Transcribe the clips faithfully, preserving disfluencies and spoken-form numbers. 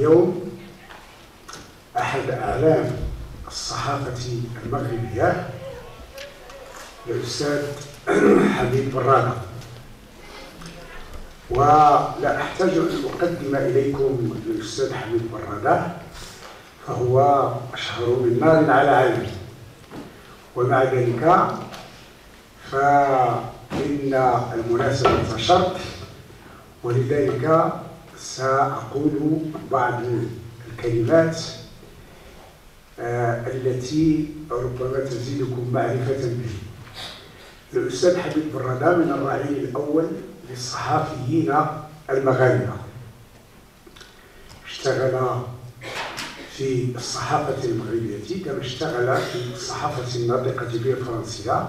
اليوم أحد أعلام الصحافة المغربية الأستاذ حميد برادة، ولا أحتاج أن أقدم إليكم الأستاذ حميد برادة، فهو أشهر من نار على علم. ومع ذلك فإن المناسبة شرط، ولذلك سأقول بعض الكلمات آه التي ربما تزيدكم معرفة به. الأستاذ حميد برادة من الرعيل الأول للصحفيين المغاربة، اشتغل في الصحافة المغربية كما اشتغل في الصحافة الناطقة بالفرنسية،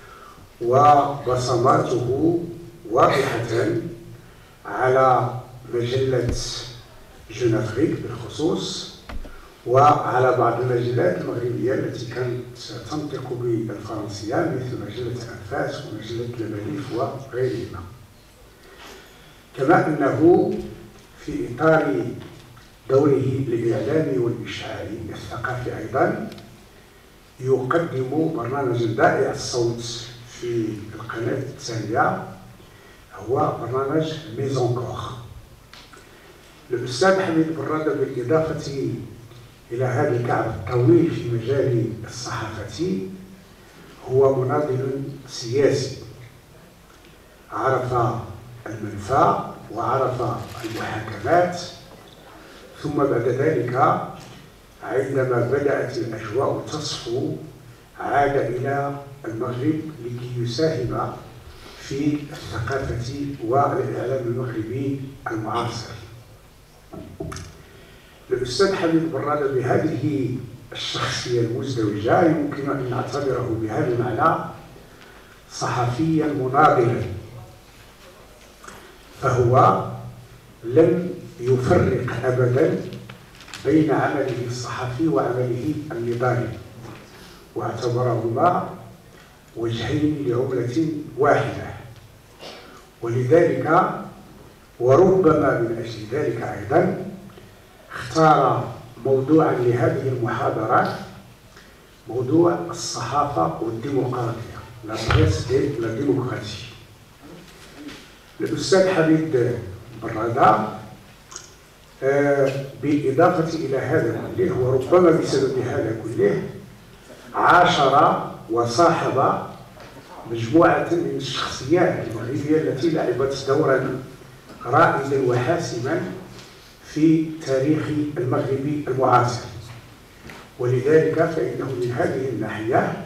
وبصماته واضحة على مجلة جون أفريك بالخصوص، وعلى بعض المجلات المغربية التي كانت تنطق بالفرنسية مثل مجلة أنفاس ومجلة لباليف وغيرهما. كما أنه في إطار دوره الإعلامي والإشعاري الثقافي أيضا يقدم برنامج رائع الصوت في القناة الثانية، هو برنامج ميزون كور. الأستاذ حميد برادة بالإضافة إلى هذا الكعب الطويل في مجال الصحافة هو مناضل سياسي، عرف المنفى وعرف المحاكمات، ثم بعد ذلك عندما بدأت الأجواء تصفو عاد إلى المغرب لكي يساهم في الثقافة والإعلام المغربي المعاصر. الأستاذ حميد برادة بهذه الشخصية المزدوجة يمكن أن نعتبره بهذا المعنى صحفيا مناضلا، فهو لم يفرق أبدا بين عمله الصحفي وعمله النضالي، واعتبرهما وجهين لعملة واحدة. ولذلك وربما من أجل ذلك أيضا اختار موضوعا لهذه المحاضرة موضوع الصحافة والديمقراطية، لا بريس اي لا ديمقراطية. الأستاذ حميد برادة آه بالإضافة إلى هذا كله وربما بسبب هذا كله عاشر وصاحب مجموعة من الشخصيات المغربية التي لعبت دورا رائدا وحاسما في تاريخ المغرب المعاصر. ولذلك فإنه من هذه الناحية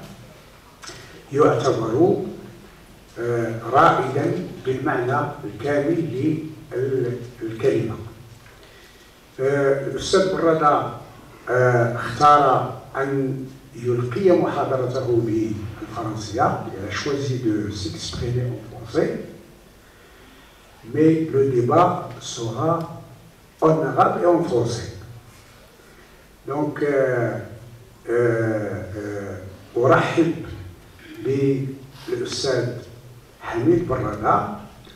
يعتبر آه رائدا بالمعنى الكامل للكلمة. آه الأستاذ برادة آه اختار أن يلقي محاضرته بالفرنسية. Il a choisi de s'exprimer en français, mais le débat sera en arabe et en français. Donc euh, euh, أرحب بالأستاذ حميد برادة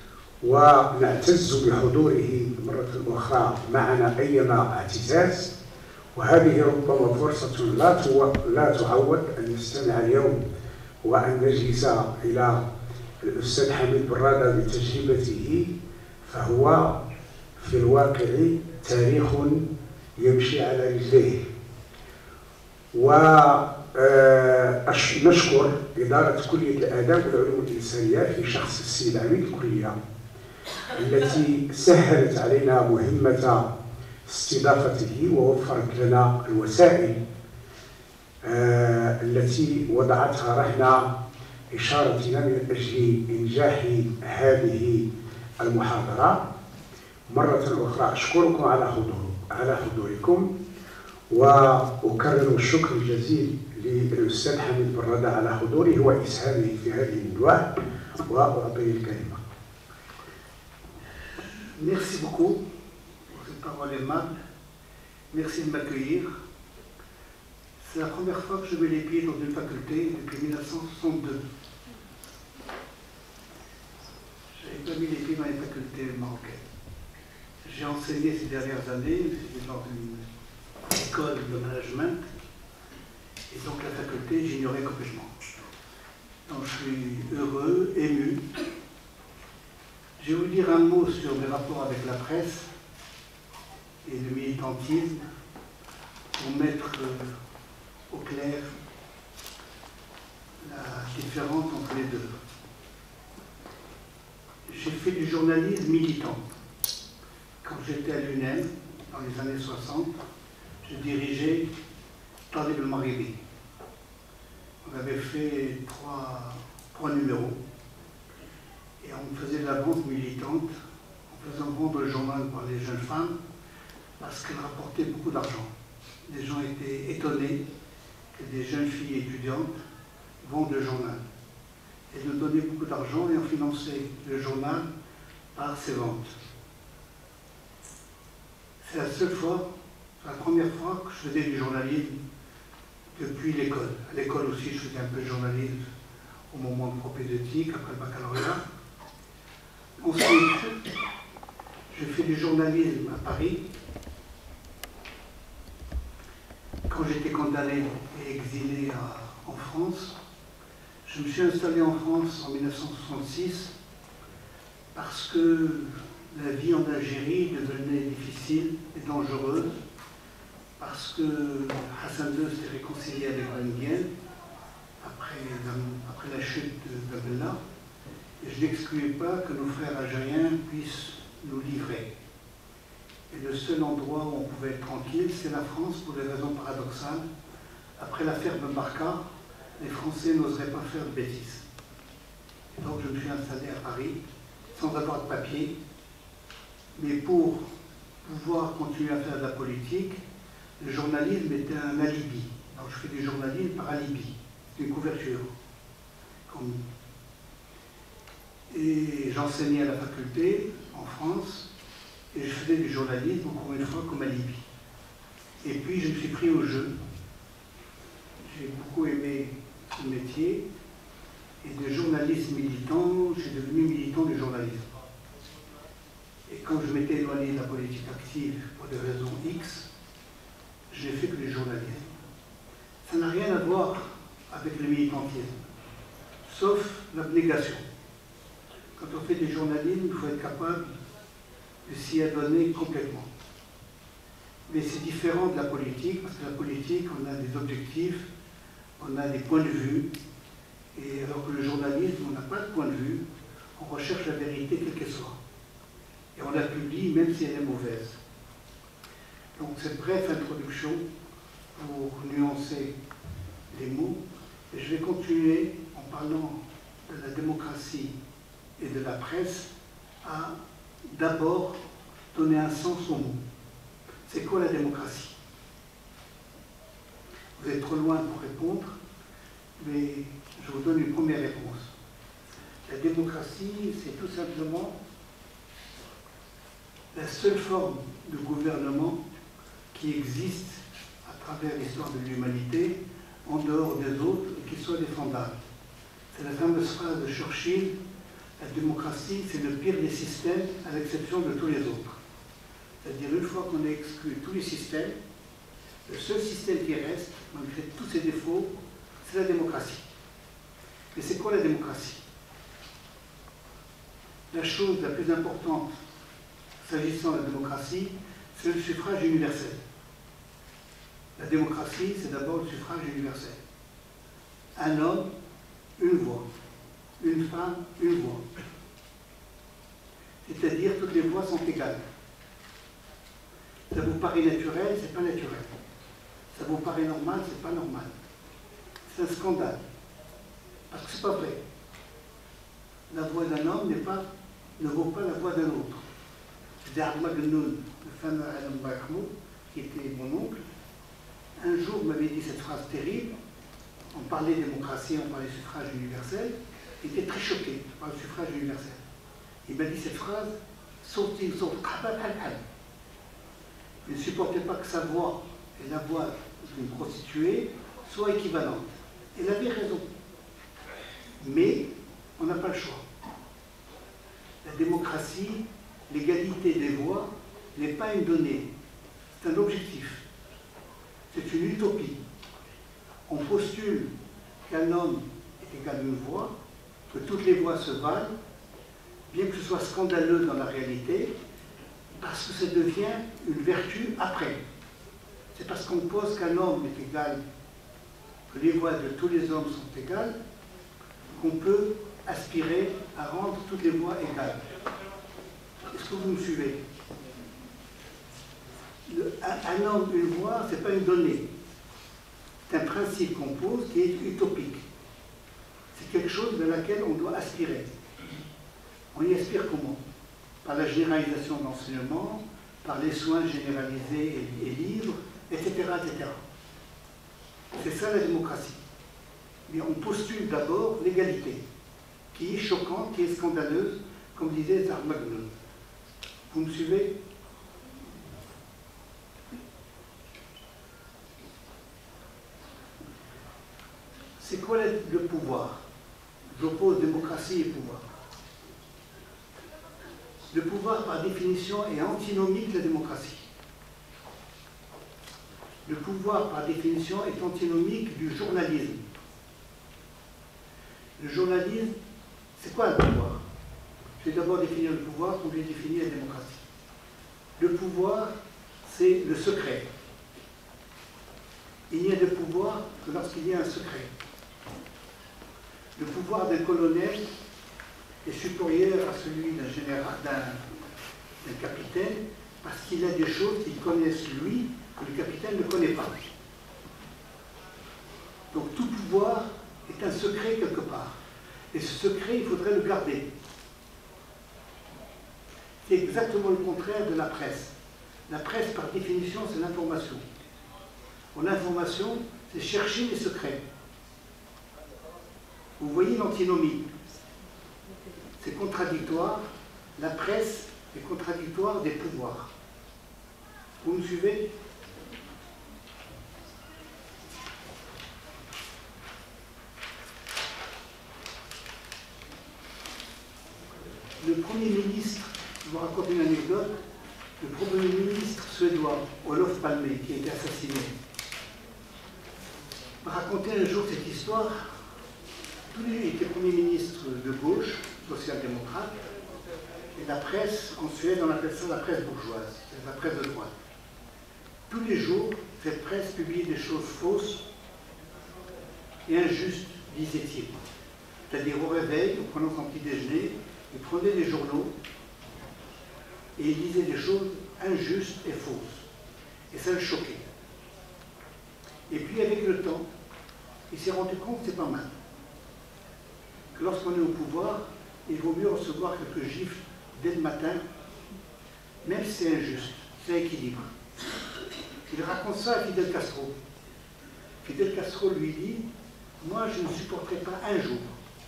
ونعتز بحضوره مرة أخرى معنا أيما اعتزاز، وهذه ربما فرصة لا لا تعود أن نستمع اليوم وأن نجلس إلى الأستاذ حميد برادة بتجربته، فهو في الواقع تاريخ يمشي على رجليه. ونشكر إدارة كلية الآداب والعلوم الإنسانية في شخص السيد عميد الكلية التي سهلت علينا مهمة استضافته ووفرت لنا الوسائل آه التي وضعتها رهن إشارتنا من أجل إنجاح هذه المحاضرة. مرة أخرى أشكركم على حضور على حضوركم، وأكرر الشكر الجزيل للأستاذ حميد برادة على حضوره وإسهامه في هذه الندوة، وأعطيه الكلمة. Merci beaucoup pour cette parole aimable. Merci de m'accueillir. C'est la première fois que je mets les pieds dans une faculté depuis mille neuf cent soixante-deux. Je n'avais pas mis les pieds dans les facultés marocaines. J'ai enseigné ces dernières années dans une école de management, et donc la faculté, j'ignorais complètement. Donc je suis heureux, ému. Je vais vous dire un mot sur mes rapports avec la presse et le militantisme pour mettre euh, au clair la différence entre les deux. J'ai fait du journalisme militant. Quand j'étais à l'U N E M, dans les années soixante, je dirigeais Tandis le Maribé. On avait fait trois, trois numéros et on faisait de la vente militante en faisant vendre le journal par les jeunes femmes parce qu'elle rapportait beaucoup d'argent. Les gens étaient étonnés que des jeunes filles étudiantes vendent le journal. Elles nous donnaient beaucoup d'argent et on finançait le journal par ses ventes. C'est la seule fois, la première fois que je faisais du journalisme depuis l'école. À l'école aussi, je faisais un peu de journalisme au moment de propédeutique, après le baccalauréat. Ensuite, j'ai fait du journalisme à Paris. Quand j'étais condamné et exilé à, en France, je me suis installé en France en mille neuf cent soixante-six parce que la vie en Algérie devenait difficile et dangereuse, parce que Hassan deux s'est réconcilié avec Ben Nguyen après, après la chute d'Abdallah, et je n'excluais pas que nos frères algériens puissent nous livrer. Et le seul endroit où on pouvait être tranquille, c'est la France, pour des raisons paradoxales. Après l'affaire de Barca, les Français n'oseraient pas faire de bêtises. Et donc je me suis installé à Paris, sans avoir de papier, mais pour pouvoir continuer à faire de la politique, le journalisme était un alibi. Donc je fais du journalisme par alibi, c'est une couverture. Comme... Et j'enseignais à la faculté, en France, et je faisais du journalisme, encore une fois, comme alibi. Et puis je me suis pris au jeu. J'ai beaucoup aimé ce métier, et de journaliste militant, je suis devenu militant du journalisme. Et quand je m'étais éloigné de la politique active pour des raisons X, je n'ai fait que du journalisme. Ça n'a rien à voir avec le militantisme, sauf l'abnégation. Quand on fait du journalisme, il faut être capable de s'y adonner complètement. Mais c'est différent de la politique, parce que la politique, on a des objectifs, on a des points de vue, et alors que le journalisme, on n'a pas de point de vue, on recherche la vérité quelle qu'elle soit. Et on la publie même si elle est mauvaise. Donc cette brève introduction pour nuancer les mots, et je vais continuer en parlant de la démocratie et de la presse à d'abord donner un sens aux mots. C'est quoi la démocratie? Vous êtes trop loin pour répondre, mais je vous donne une première réponse. La démocratie, c'est tout simplement la seule forme de gouvernement qui existe à travers l'histoire de l'humanité, en dehors des autres, et qui soit défendable. C'est la fameuse phrase de Churchill, la démocratie, c'est le pire des systèmes, à l'exception de tous les autres. C'est-à-dire, une fois qu'on a exclu tous les systèmes, le seul système qui reste, malgré tous ses défauts, c'est la démocratie. Mais c'est quoi la démocratie? La chose la plus importante s'agissant de la démocratie, c'est le suffrage universel. La démocratie, c'est d'abord le suffrage universel. Un homme, une voix. Une femme, une voix. C'est-à-dire toutes les voix sont égales. Ça vous paraît naturel, c'est pas naturel. Ça vous paraît normal, c'est pas normal. C'est un scandale. Parce que c'est pas vrai. La voix d'un homme n'est pas, ne vaut pas la voix d'un autre. C'est Ahmad Genoun, le fameux Adam Mahmoud, qui était mon oncle, un jour m'avait dit cette phrase terrible. On parlait démocratie, on parlait suffrage universel. Il était très choqué par le suffrage universel. Il m'a dit cette phrase, sauter, sauter, il ne supportait pas que sa voix et la voix d'une prostituée soient équivalentes. Il avait raison. Mais on n'a pas le choix. La démocratie, l'égalité des voix n'est pas une donnée, c'est un objectif. C'est une utopie. On postule qu'un homme est égal à une voix, que toutes les voix se valent, bien que ce soit scandaleux dans la réalité, parce que ça devient une vertu après. C'est parce qu'on pose qu'un homme est égal, que les voix de tous les hommes sont égales, qu'on peut aspirer à rendre toutes les voix égales. Est-ce que vous me suivez? Le, un, un homme, une voix, ce n'est pas une donnée. C'est un principe qu'on pose qui est utopique. C'est quelque chose vers laquelle on doit aspirer. On y aspire comment? Par la généralisation de l'enseignement, par les soins généralisés et, et libres, et cetera, et cetera. C'est ça la démocratie. Mais on postule d'abord l'égalité, qui est choquante, qui est scandaleuse, comme disait Zarmagnon. Vous me suivez? C'est quoi le pouvoir? J'oppose démocratie et pouvoir. Le pouvoir, par définition, est antinomique de la démocratie. Le pouvoir, par définition, est antinomique du journalisme. Le journalisme, c'est quoi le pouvoir? Je vais d'abord définir le pouvoir, puis je vais définir la démocratie. Le pouvoir, c'est le secret. Il n'y a de pouvoir que lorsqu'il y a un secret. Le pouvoir d'un colonel est supérieur à celui d'un général, d'un capitaine, parce qu'il a des choses qu'il connaisse lui, que le capitaine ne connaît pas. Donc tout pouvoir est un secret quelque part. Et ce secret, il faudrait le garder. C'est exactement le contraire de la presse. La presse, par définition, c'est l'information. L'information, c'est chercher les secrets. Vous voyez l'antinomie. C'est contradictoire. La presse est contradictoire des pouvoirs. Vous me suivez? Le Premier ministre, je vous raconte une anecdote, le Premier ministre suédois, Olof Palme, qui a été assassiné, m'a raconté un jour cette histoire. Tous les étaient Premier ministre de gauche, social-démocrate, et la presse, en Suède, on appelle ça la presse bourgeoise, c'est la presse de droite. Tous les jours, cette presse publiait des choses fausses et injustes, disait-il. C'est-à-dire au réveil, en prenant son petit déjeuner, il prenait des journaux et il disait des choses injustes et fausses. Et ça le choquait. Et puis avec le temps, il s'est rendu compte que c'est pas mal. Que lorsqu'on est au pouvoir, il vaut mieux recevoir quelques gifles dès le matin, même si c'est injuste, c'est équilibre. Il raconte ça à Fidel Castro. Fidel Castro lui dit, moi je ne supporterai pas un jour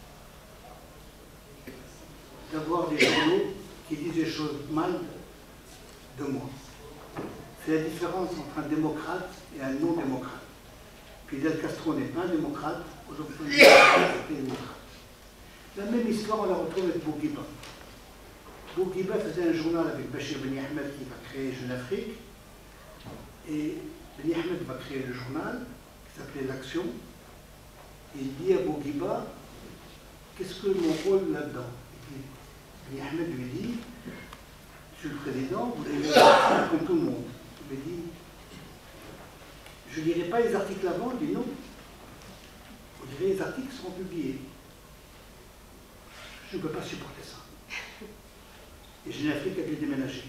d'avoir des journaux qui disent des choses mal de moi. C'est la différence entre un démocrate et un non-démocrate. Fidel Castro n'est pas un démocrate, aujourd'hui il est un démocrate. La même histoire, on la retrouve avec Bourguiba. Bourguiba faisait un journal avec Bachir Ben Ahmed qui va créer Jeune Afrique. Et Ben Ahmed va créer le journal qui s'appelait L'Action. Et il dit à Bourguiba, qu'est-ce que mon rôle là-dedans? Ben Ahmed lui dit, Monsieur le Président, vous devez faire comme tout le monde. Il lui dit, je ne lirai pas les articles avant. Il dit non. Vous direz les articles seront publiés. Je ne peux pas supporter ça. Et Jeune Afrique a dû déménager.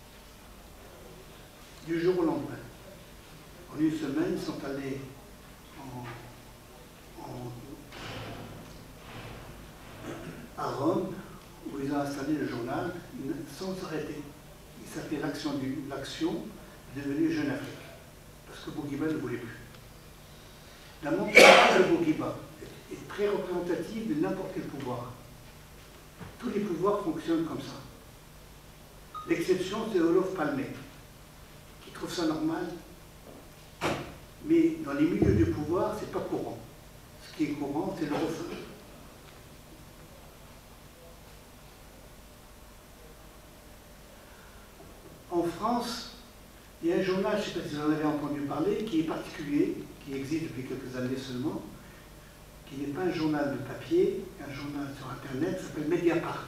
Du jour au lendemain. En une semaine, ils sont allés en, en, à Rome, où ils ont installé le journal sans s'arrêter. Il s'appelait L'Action, l'Action devenue Jeune Afrique. Parce que Bourguiba ne voulait plus. La mentalité de Bourguiba est très représentative de n'importe quel pouvoir. Tous les pouvoirs fonctionnent comme ça. L'exception, c'est Olof Palme, qui trouve ça normal. Mais dans les milieux de pouvoir, c'est pas courant. Ce qui est courant, c'est le refus. En France, France, il y a un journal, je ne sais pas si vous en avez entendu parler, qui est particulier, qui existe depuis quelques années seulement, qui n'est pas un journal de papier, un journal sur Internet, qui s'appelle Mediapart.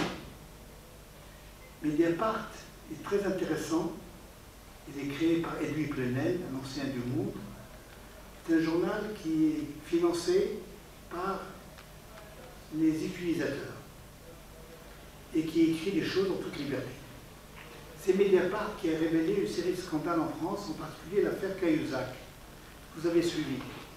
Mediapart est très intéressant. Il est créé par Edoui Plenel, un ancien du Monde. C'est un journal qui est financé par les utilisateurs et qui écrit des choses en toute liberté. C'est Mediapart qui a révélé une série de scandales en France, en particulier l'affaire Cahuzac. Vous avez suivi.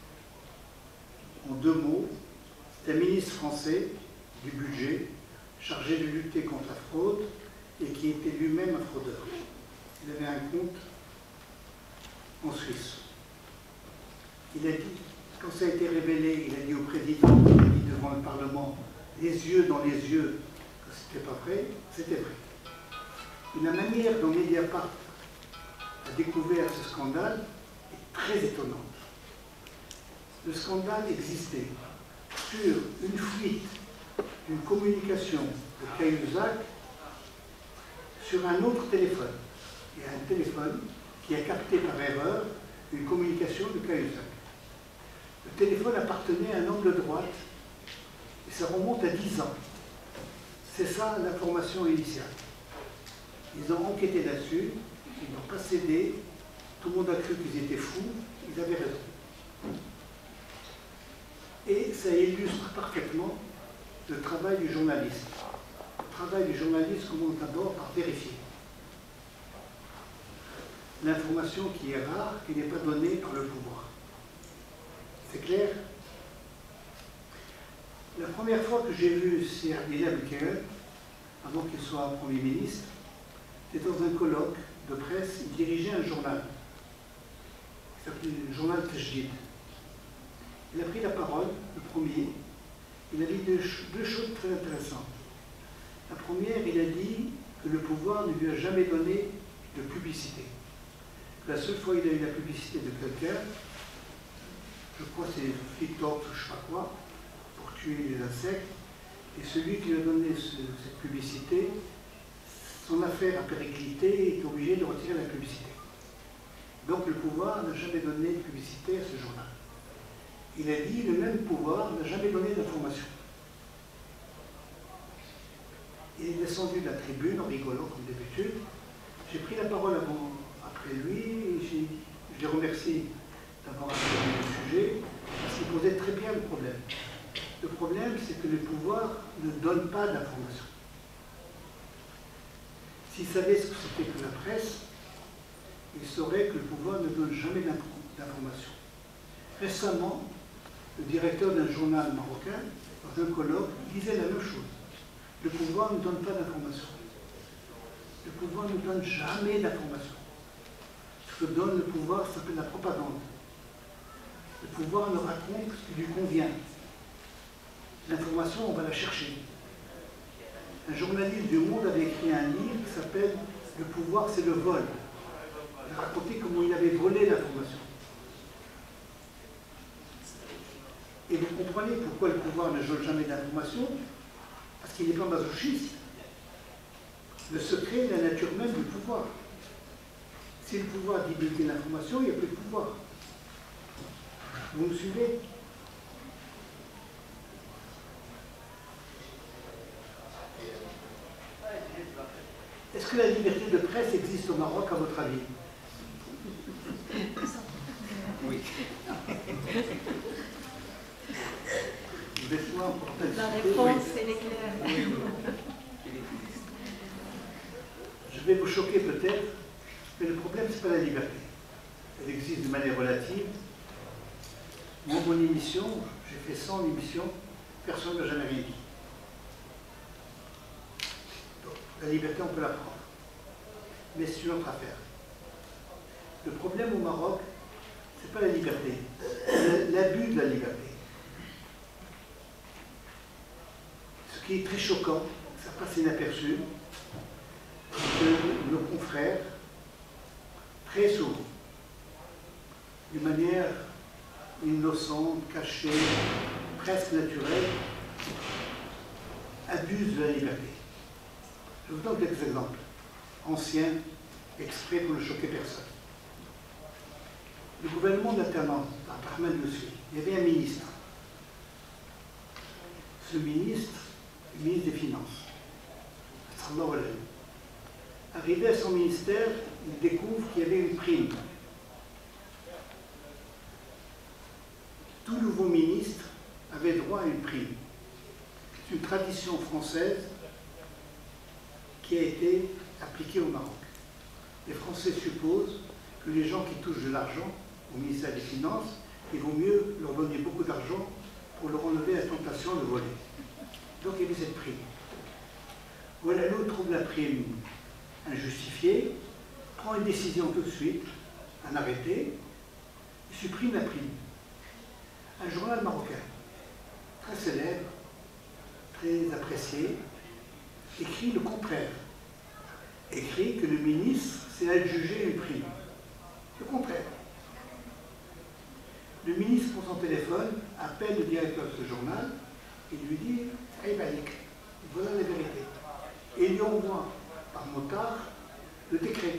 En deux mots, c'est un ministre français du budget chargé de lutter contre la fraude et qui était lui-même un fraudeur. Il avait un compte en Suisse. Il a dit, quand ça a été révélé, il a dit au président, il a dit devant le Parlement, les yeux dans les yeux, que c'était pas vrai, c'était vrai. Et la manière dont Mediapart a découvert ce scandale est très étonnante. Le scandale existait sur une fuite d'une communication de Cahuzac sur un autre téléphone. Il y a un téléphone qui a capté par erreur une communication de Cahuzac. Le téléphone appartenait à un homme de droite et ça remonte à dix ans. C'est ça l'information initiale. Ils ont enquêté là-dessus, ils n'ont pas cédé, tout le monde a cru qu'ils étaient fous, ils avaient raison. Et ça illustre parfaitement le travail du journaliste. Le travail du journaliste commence d'abord par vérifier l'information qui est rare, qui n'est pas donnée par le pouvoir. C'est clair? La première fois que j'ai vu Sir William Kerr, avant qu'il soit Premier ministre, c'était dans un colloque de presse, il dirigeait un journal, qui s'appelait le journal Tajdid. Il a pris la parole, le premier, il a dit deux, deux choses très intéressantes. La première, il a dit que le pouvoir ne lui a jamais donné de publicité. La seule fois où il a eu la publicité de quelqu'un, je crois que c'est TikTok ou je ne sais pas quoi, pour tuer les insectes, et celui qui lui a donné ce, cette publicité, son affaire a périclité et est obligé de retirer la publicité. Donc le pouvoir n'a jamais donné de publicité à ce journal. Il a dit le même pouvoir n'a jamais donné d'information. Il est descendu de la tribune en rigolant comme d'habitude. J'ai pris la parole avant, après lui et je l'ai remercié d'avoir abordé le sujet parce qu'il posait très bien le problème. Le problème, c'est que le pouvoir ne donne pas d'information. S'il savait ce que c'était que la presse, il saurait que le pouvoir ne donne jamais d'information. Récemment, le directeur d'un journal marocain, dans un colloque, disait la même chose. Le pouvoir ne donne pas d'information. Le pouvoir ne donne jamais d'information. Ce que donne le pouvoir, ça s'appelle la propagande. Le pouvoir ne raconte ce qui lui convient. L'information, on va la chercher. Un journaliste du Monde avait écrit un livre qui s'appelle « Le pouvoir, c'est le vol ». Il a raconté comment il avait volé l'information. Et vous comprenez pourquoi le pouvoir ne joue jamais d'information? Parce qu'il n'est pas masochiste. Le secret est la nature même du pouvoir. Si le pouvoir divulgue l'information, il n'y a plus de pouvoir. Vous me suivez? Est-ce que la liberté de presse existe au Maroc, à votre avis? Oui. Vous êtes loin pour La réponse, elle est claire. Oui. Je vais vous choquer peut-être, mais le problème, ce n'est pas la liberté. Elle existe de manière relative. Moi, mon émission, j'ai fait cent émissions, personne n'a jamais rien dit. Donc, la liberté, on peut la prendre. Mais c'est une autre affaire. Le problème au Maroc, ce n'est pas la liberté, c'est l'abus de la liberté. Ce qui est très choquant, ça passe inaperçu, c'est que nos confrères, très souvent, de manière innocente, cachée, presque naturelle, abusent de la liberté. Je vous donne quelques exemples. Anciens, exprès pour ne choquer personne. Le gouvernement d'alternance, Abdelrahman Yousfi, il y avait un ministre. Ce ministre, le ministre des Finances, arrivé à son ministère, il découvre qu'il y avait une prime. Tout nouveau ministre avait droit à une prime. C'est une tradition française qui a été appliquée au Maroc. Les Français supposent que les gens qui touchent de l'argent au ministère des Finances, il vaut mieux leur donner beaucoup d'argent pour leur enlever la tentation de voler. Donc il y avait cette prime. Voilà, l'autre trouve la prime injustifiée, prend une décision tout de suite, un arrêté, et supprime la prime. Un journal marocain, très célèbre, très apprécié, écrit le contraire. Écrit que le ministre s'est adjugé une prime. Le contraire. Le ministre prend son téléphone, appelle le directeur de ce journal et lui dit « Aïbaïk, voilà la vérité ». Et il lui envoie par motard le décret.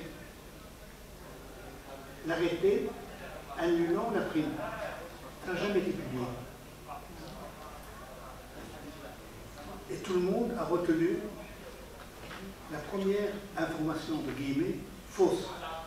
L'arrêté annulant la prime. Ça n'a jamais été publié. Et tout le monde a retenu la première information de guillemets fausse.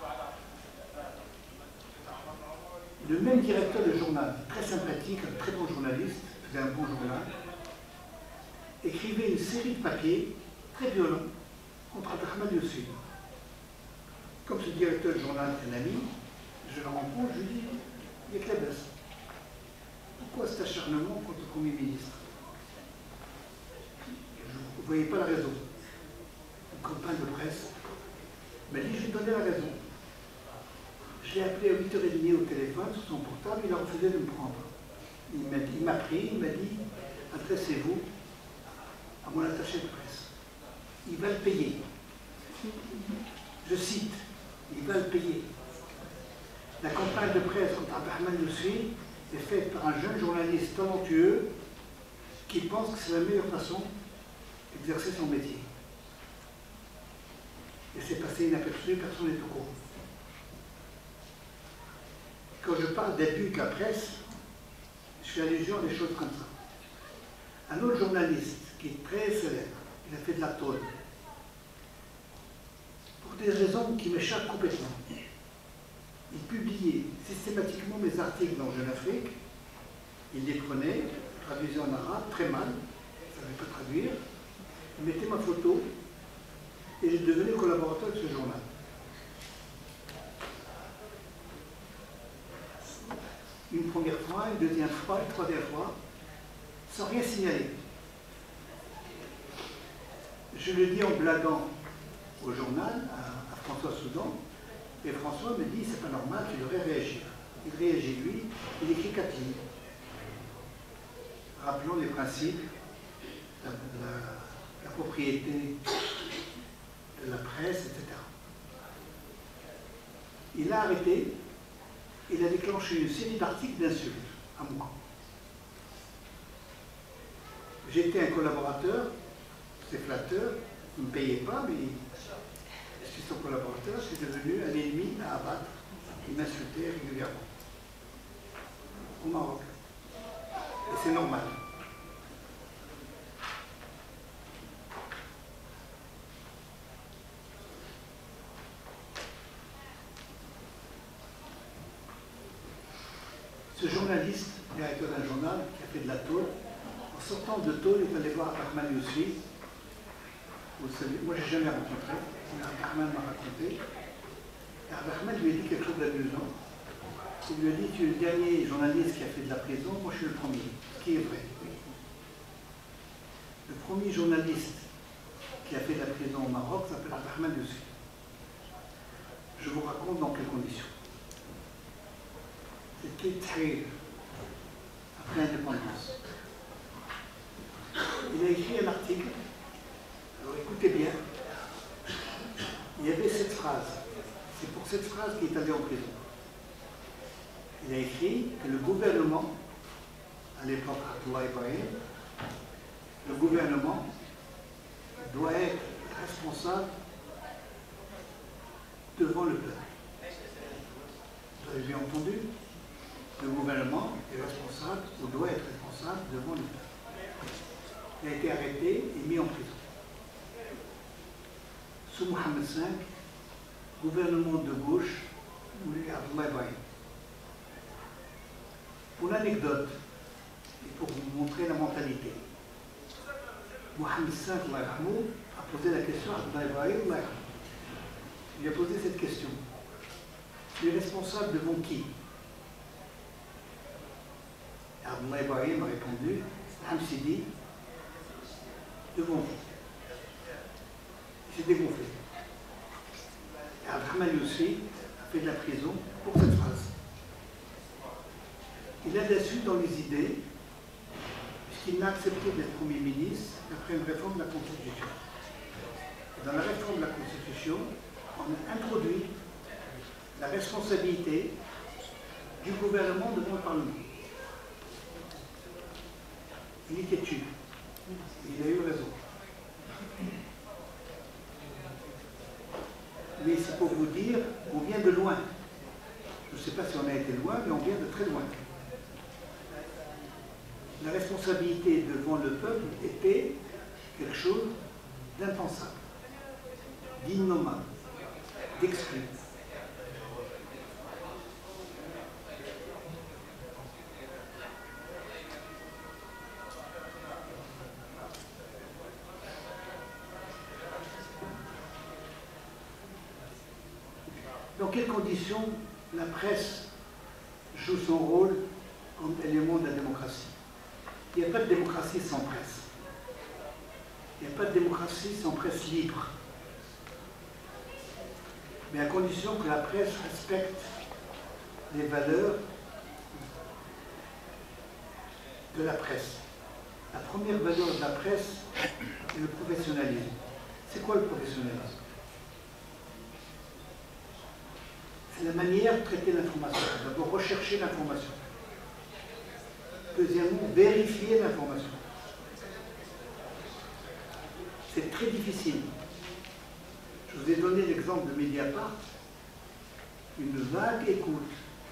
Le même directeur de journal, très sympathique, un très bon journaliste, faisait un bon journal, écrivait une série de papiers très violents contre Abdelrahman Yousfi. Comme ce directeur de journal est un ami, je le rencontre, je lui dis, il y a que la baisse. Pourquoi cet acharnement contre le Premier ministre? Vous ne voyez pas la raison. Une campagne de presse m'a dit, je lui donnais la raison. Je l'ai appelé à huit heures trente au téléphone, sur son portable, il a refusé de me prendre. Il m'a pris, il m'a dit, adressez-vous à mon attaché de presse. Il va le payer. Je cite, il va le payer. La campagne de presse contre Abdelrahman Yousfi est faite par un jeune journaliste talentueux qui pense que c'est la meilleure façon d'exercer son métier. Et c'est passé inaperçu, personne n'est au courant. Quand je parle d'abus de la presse, je fais allusion à des choses comme ça. Un autre journaliste qui est très célèbre, il a fait de la tôle. Pour des raisons qui m'échappent complètement. Il publiait systématiquement mes articles dans Jeune Afrique, il les prenait, traduisait en arabe, très mal, je ne savais pas traduire, il mettait ma photo et je devenais collaborateur de ce journal. Une première fois, une deuxième fois, une troisième fois, sans rien signaler. Je le dis en blaguant au journal, à, à François Soudan, et François me dit, c'est pas normal, tu devrais réagir. Il réagit lui, il écrit quatre lignes. Rappelons les principes de la, de la, la propriété de la presse, et cetera. Il a arrêté, il a déclenché une série d'articles d'insultes à moi. J'étais un collaborateur, c'est flatteur, il ne me payait pas, mais je suis son collaborateur, je suis devenu un ennemi à abattre. Il m'insultait régulièrement. Au Maroc. Et c'est normal. Ce journaliste, directeur d'un journal, qui a fait de la tôle, en sortant de tôle, il est allé voir Abdelrahman Yousfi. Vous savez, moi, je n'ai jamais rencontré, mais Abdelrahman m'a raconté. Et Abdelrahman lui a dit quelque chose d'amusant. Il lui a dit, tu es le dernier journaliste qui a fait de la prison, moi je suis le premier. Ce qui est vrai. Le premier journaliste qui a fait de la prison au Maroc s'appelle Abdelrahman Yousfi. Je vous raconte dans quelles conditions. C'était très après l'indépendance. Il a écrit un article, alors écoutez bien, il y avait cette phrase, c'est pour cette phrase qu'il est allé en prison. Il a écrit que le gouvernement, à l'époque Abdullah Ibrahim, le gouvernement doit être responsable devant le peuple. Vous avez bien entendu, le gouvernement est responsable, ou doit être responsable devant le peuple. Il a été arrêté et mis en prison. Sous Mohamed cinq, gouvernement de gauche, Abdoulaye Baye. Pour l'anecdote, et pour vous montrer la mentalité, Mohamed cinq a posé la question à Abdoulaye Baye. Il lui a posé cette question. Tu es responsable devant qui? Abdoulaye Baye m'a répondu, Hamsidi, devant vous. Il s'est dégonflé. Et Abdelrahman Youssi a fait de la prison pour cette phrase. Il a de la suite dans les idées, puisqu'il n'a accepté d'être Premier ministre après une réforme de la Constitution. Et dans la réforme de la Constitution, on a introduit la responsabilité du gouvernement devant le Parlement. Il était têtu. Il a eu raison. Mais c'est pour vous dire, on vient de loin. Je ne sais pas si on a été loin, mais on vient de très loin. La responsabilité devant le peuple était quelque chose d'impensable, d'innommable, d'exclu. Dans quelles conditions la presse joue son rôle comme élément de la démocratie? Il n'y a pas de démocratie sans presse. Il n'y a pas de démocratie sans presse libre. Mais à condition que la presse respecte les valeurs de la presse. La première valeur de la presse est le professionnalisme. C'est quoi le professionnalisme? C'est la manière de traiter l'information. D'abord, rechercher l'information. Deuxièmement, vérifier l'information. C'est très difficile. Je vous ai donné l'exemple de Mediapart. Une vague écoute,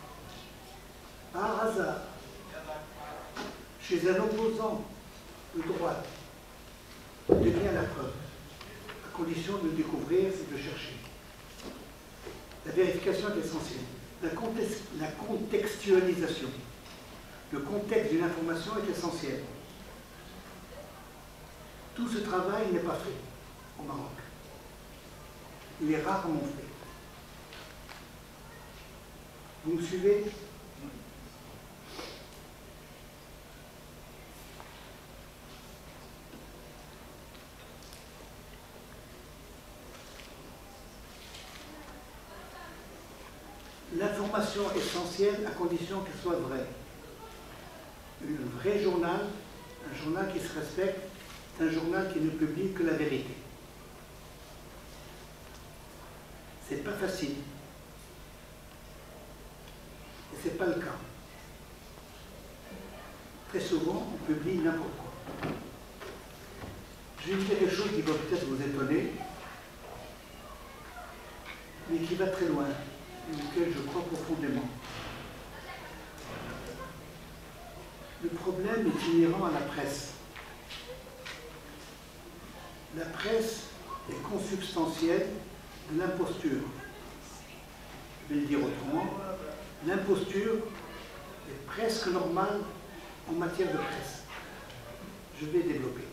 par hasard, chez un opposant de droite, devient la preuve, à condition de le découvrir et de chercher. La vérification est essentielle. La, la contextualisation. Le contexte d'une information est essentiel. Tout ce travail n'est pas fait au Maroc. Il est rarement fait. Vous me suivez? L'information essentielle à condition qu'elle soit vraie. Un vrai journal, un journal qui se respecte, c'est un journal qui ne publie que la vérité. C'est pas facile. Et c'est pas le cas. Très souvent, on publie n'importe quoi. Je vais vous dire quelque chose qui va peut-être vous étonner, mais qui va très loin, et auquel je crois profondément. Le problème est inhérent à la presse. La presse est consubstantielle de l'imposture. Je vais le dire autrement, l'imposture est presque normale en matière de presse. Je vais développer.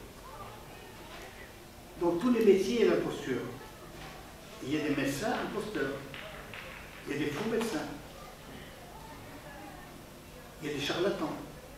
Dans tous les métiers, il y a l'imposture. Il y a des médecins imposteurs. Il y a des faux médecins. Il y a des charlatans.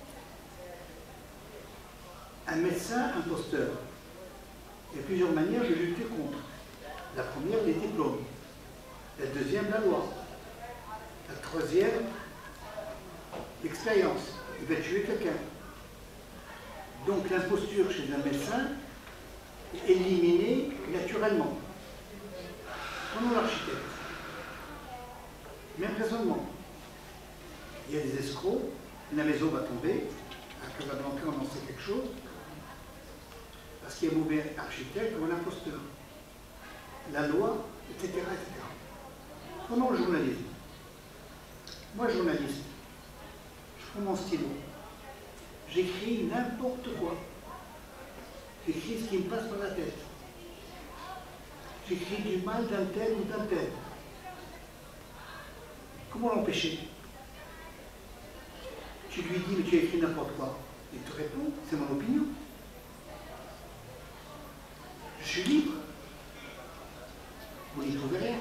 Un médecin imposteur. Il y a plusieurs manières de lutter contre. La première, les diplômes. La deuxième, la loi. La troisième, l'expérience. Il va tuer quelqu'un. Donc l'imposture chez un médecin est éliminée naturellement. Prenons l'architecte. Même raisonnement. Il y a des escrocs, la maison va tomber, à Casablanca on en sait quelque chose, parce qu'il y a un mauvais architecte ou un imposteur. La loi, et cetera, et cetera. Prenons le journalisme. Moi, journaliste, je prends mon stylo. J'écris n'importe quoi. J'écris ce qui me passe par la tête. J'écris du mal d'un tel ou d'un tel. Comment l'empêcher? Tu lui dis, mais tu as écrit n'importe quoi. Il te répond, c'est mon opinion. Je suis libre. Vous n'y trouvez rien.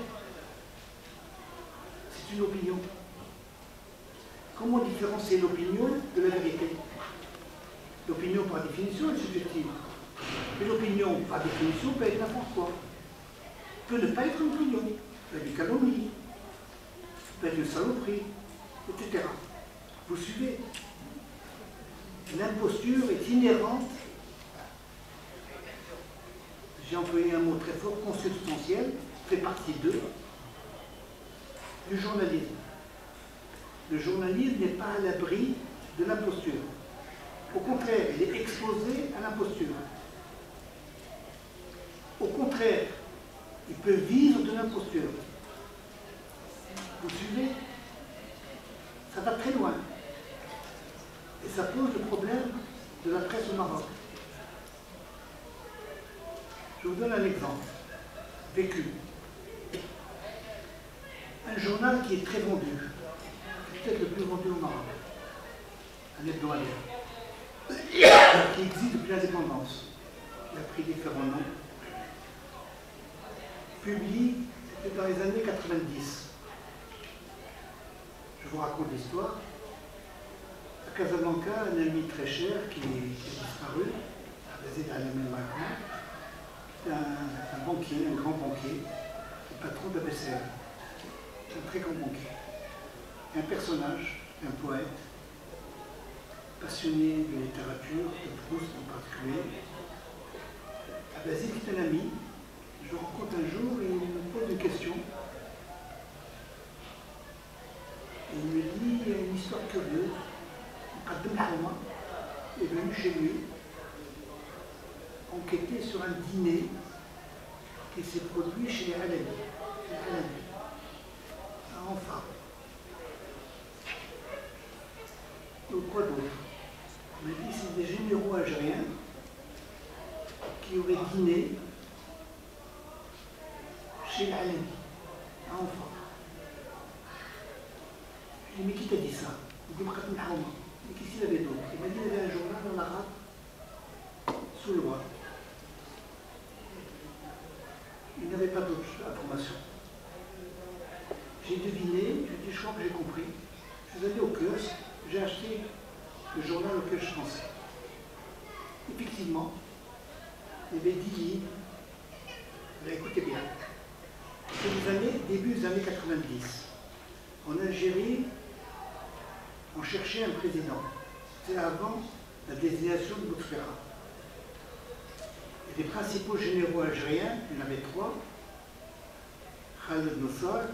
C'est une opinion. Comment différencier l'opinion de la vérité? L'opinion, par définition, est subjective. Mais l'opinion, par définition, peut être n'importe quoi. Peut ne pas être une opinion. Peut être une calomnie. Peut être une saloperie, et cetera. Vous suivez? L'imposture est inhérente. J'ai employé un mot très fort, consubstantiel, fait partie d'eux, du journalisme. Le journalisme n'est pas à l'abri de l'imposture. Au contraire, il est exposé à l'imposture. Au contraire, il peut vivre de l'imposture. Vous suivez? Ça va très loin. Et ça pose le problème de la presse au Maroc. Je vous donne un exemple. Vécu. Un journal qui est très vendu. C'est peut-être le plus vendu au Maroc. Un hebdomadaire. Qui existe depuis l'indépendance. Il a pris différents noms. Publié dans les années quatre-vingt-dix. Je vous raconte l'histoire. À Casablanca, un ami très cher qui, qui est disparu, basé à l'Allemagne maintenant, un, un banquier, un grand banquier, le patron de la B C R, un très grand banquier. Un personnage, un poète, passionné de littérature, de Proust en particulier. Basile qui est un ami, je le rencontre un jour et il me pose une question. Et il me dit, il y a une histoire curieuse. Abdel Hawa est venu chez lui enquêter sur un dîner qui s'est produit chez les Alawi, à Anfa. Donc quoi d'autre? Il m'a dit c'est des généraux algériens qui auraient dîné chez les Alawi, à Anfa. Je lui ai dit mais qui t'a dit ça? Il dit Abdel Hawa. Et qu'est-ce qu'il avait d'autre? Il m'a dit qu'il y avait un journal en arabe sous le bras. Il n'avait pas d'autres informations. J'ai deviné, je lui ai dit, je crois que j'ai compris. Je suis allé au kiosque, j'ai acheté le journal auquel je pensais. Effectivement, il y avait dix livres. Mais écoutez bien. C'est les années, début des années quatre-vingt-dix. En Algérie, on cherchait un président. C'est avant la désignation de Bouteflika. Et les principaux généraux algériens, il y en avait trois, Khaled Nosar,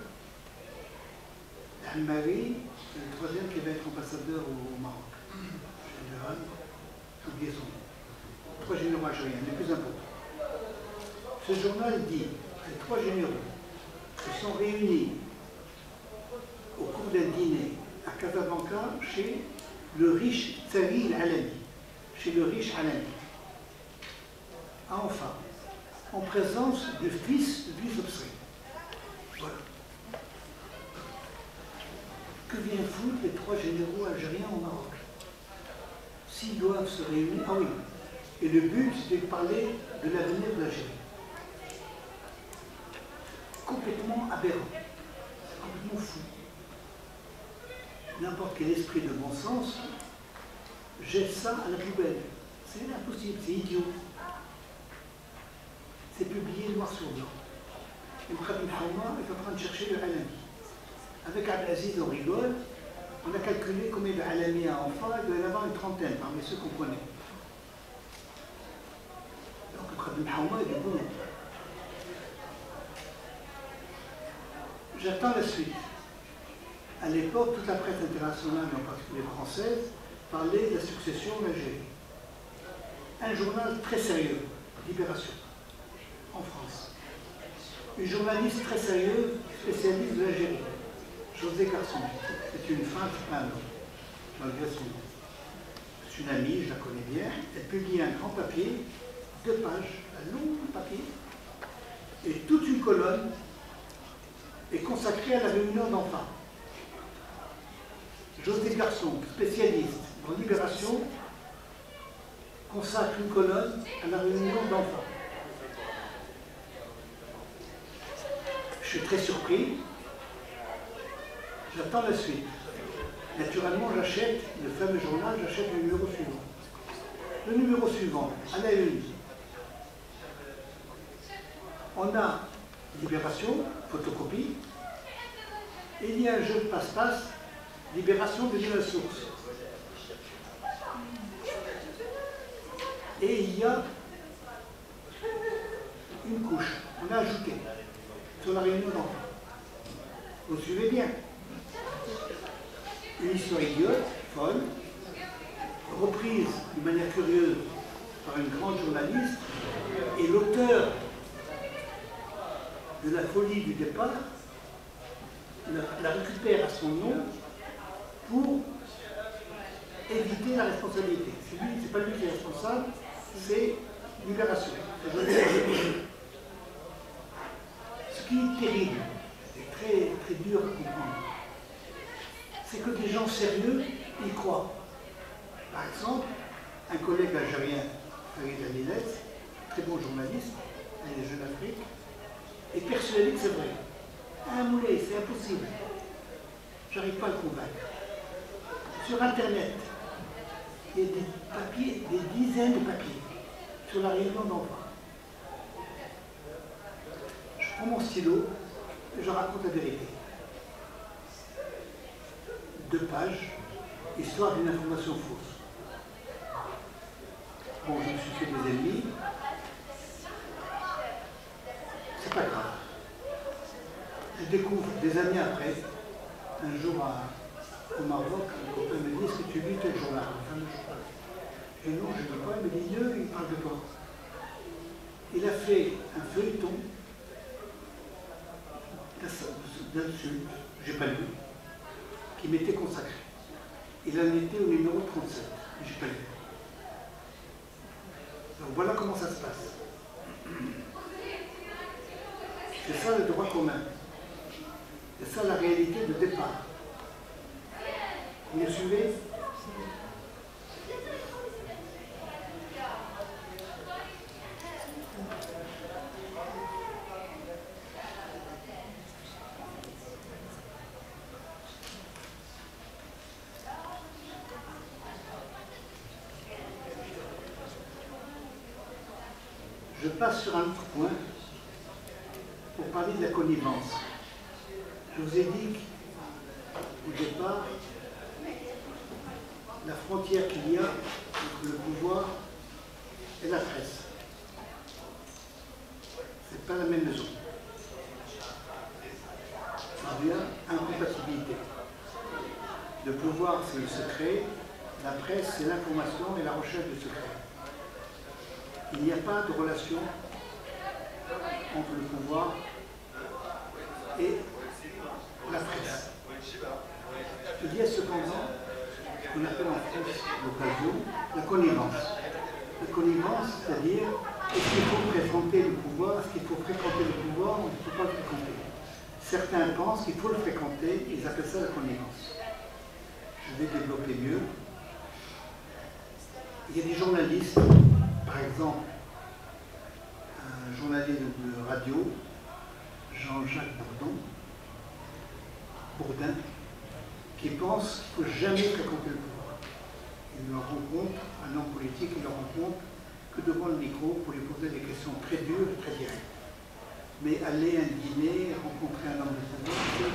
Al-Mari, et le troisième qui va être ambassadeur au Maroc. Général, j'ai oublié son nom. Trois généraux algériens, les plus importants. Ce journal dit que les trois généraux se sont réunis au cours d'un dîner à Casablanca chez le riche Tsari al-Alami, chez le riche Alami, à Anfa, en présence du fils du Zobsri. Voilà. Que viennent foutre les trois généraux algériens au Maroc? S'ils doivent se réunir, ah oui, et le but c'est de parler de l'avenir de l'Algérie. Complètement aberrant, complètement fou. N'importe quel esprit de bon sens jette ça à la poubelle. C'est impossible, c'est idiot. C'est publié noir sur blanc. Et Mohamed Hawa est en train de chercher le Alami. Avec Abdelaziz, on rigole. On a calculé combien de Alami à enfants, il doit y en avoir une trentaine parmi ceux qu'on connaît. Donc Mohamed Hawa est du bon. J'attends la suite. À l'époque, toute la presse internationale, et en particulier française, parlait de la succession en Algérie. Un journal très sérieux, Libération, en France. une journaliste très sérieuse, spécialiste de l'Algérie, José Garçon. C'est une femme, c'est pas un homme, malgré son nom. C'est une amie, je la connais bien. Elle publie un grand papier, deux pages, un long papier, et toute une colonne est consacrée à la réunion d'enfants. José Garçon, spécialiste en libération, consacre une colonne à la réunion d'enfants. Je suis très surpris. J'attends la suite. Naturellement, j'achète le fameux journal, j'achète le numéro suivant. Le numéro suivant, à la une, on a Libération, photocopie, et il y a un jeu de passe-passe, Libération de la source. Et il y a une couche, on a ajouté sur la réunion d'enfants. Vous suivez bien. Une histoire idiote, folle, reprise d'une manière curieuse par une grande journaliste, et l'auteur de la folie du départ la, la récupère à son nom pour éviter la responsabilité. C'est lui, c'est pas lui qui est responsable, c'est Libération. Ce qui est terrible, et très, très dur à comprendre, c'est que des gens sérieux y croient. Par exemple, un collègue algérien, Farid Alilez, très bon journaliste, un des Jeunes d'Afrique, est persuadé que c'est vrai. Un moulet, c'est impossible. J'arrive pas à le convaincre. Sur Internet, il y a des papiers, des dizaines de papiers sur la réunion d'enfants. Je prends mon stylo et je raconte la vérité. Deux pages, histoire d'une information fausse. Bon, je me suis fait des ennemis. C'est pas grave. Je découvre des années après, un jour à, au Maroc, un copain me dit, est-ce que tu lis tel journal? Je dis non, je ne dis pas, il me dit, Dieu, il parle de toi. Il a fait un feuilleton d'insultes, j'ai pas lu, qui m'était consacré. Il en était au numéro trente-sept, j'ai pas lu. Donc voilà comment ça se passe. C'est ça le droit commun. C'est ça la réalité de départ. Vous me suivez? Je passe sur un autre point pour parler de la connivence. Je vous ai dit au départ la frontière qu'il y a entre le pouvoir et la presse. C'est pas la même zone. Ça devient incompatibilité. Le pouvoir, c'est le secret. La presse, c'est l'information et la recherche du secret. Il n'y a pas de relation entre le pouvoir et la presse. Il y a cependant ce qu'on appelle en France l'occasion, la connivence. La connivence, c'est-à-dire, est-ce qu'il faut fréquenter le pouvoir, est-ce qu'il faut fréquenter le pouvoir ou il ne faut pas le fréquenter? Certains pensent qu'il faut le fréquenter, ils appellent ça la connivence. Je vais développer mieux. Il y a des journalistes, par exemple, un journaliste de radio, Jean-Jacques Bourdon, Bourdin, qui pense qu'il ne faut jamais fréquenter le pouvoir. Il le rencontre, un homme politique, il le rencontre que devant le micro pour lui poser des questions très dures et très directes. Mais aller à un dîner, rencontrer un homme de pouvoir,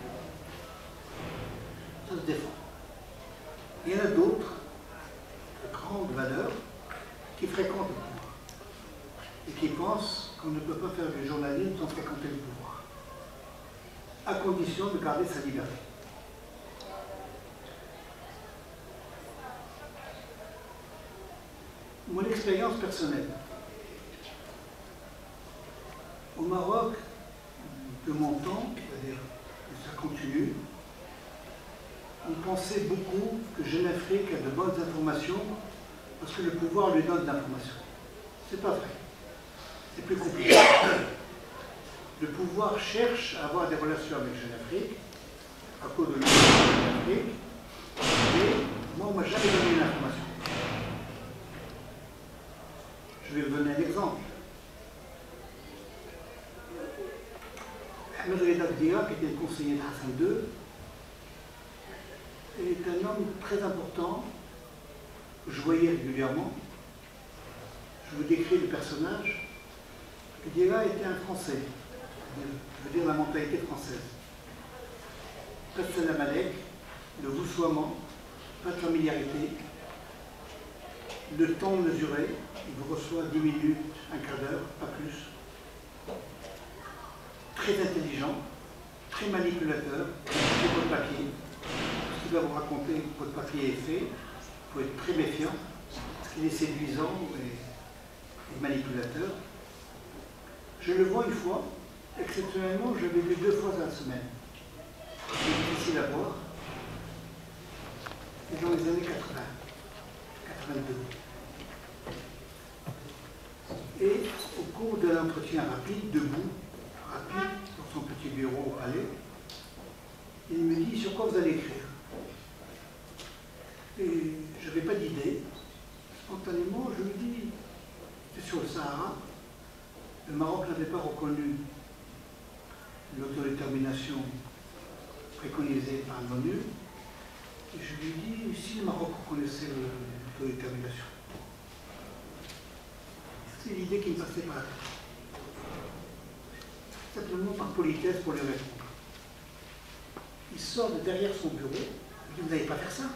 ça se défend. Il y en a d'autres, de grande valeur, qui fréquentent le pouvoir et qui pensent qu'on ne peut pas faire du journalisme sans fréquenter le pouvoir, à condition de garder sa liberté. Mon expérience personnelle. Au Maroc, de mon temps, c'est-à-dire que ça continue, on pensait beaucoup que Jeune Afrique a de bonnes informations parce que le pouvoir lui donne de l'information. C'est pas vrai. C'est plus compliqué. Le pouvoir cherche à avoir des relations avec Jeune Afrique à cause de l'Union Jeune Afrique, mais moi, on ne m'a jamais donné l'information. Je vais vous donner un exemple. Ahmed Reda Dia, qui était le conseiller de Hassan deux, est un homme très important que je voyais régulièrement. Je vous décris le personnage. Dia était un Français, je veux dire la mentalité française. Pas de salam alek, le vouvoiement, pas de familiarité, le temps mesuré, il vous reçoit dix minutes, un quart d'heure, pas plus. Très intelligent, très manipulateur, très votre papier. Ce qu'il va vous raconter, votre papier est fait, il faut être très méfiant, parce qu'il est séduisant et, et manipulateur. Je le vois une fois, exceptionnellement, je l'ai vu deux fois dans la semaine. C'est difficile à voir. C'est dans les années quatre-vingts, quatre-vingt-deux. Et au cours de l'entretien rapide, debout, rapide, dans son petit bureau au palais, il me dit sur quoi vous allez écrire. Et je n'avais pas d'idée. Spontanément, je lui dis, c'est sur le Sahara. Le Maroc n'avait pas reconnu l'autodétermination préconisée par l'ONU. Et je lui dis, si le Maroc reconnaissait l'autodétermination. C'est l'idée qui me passait par la tête. Simplement par politesse pour lui répondre. Il sort de derrière son bureau, il dit, vous n'allez pas faire ça.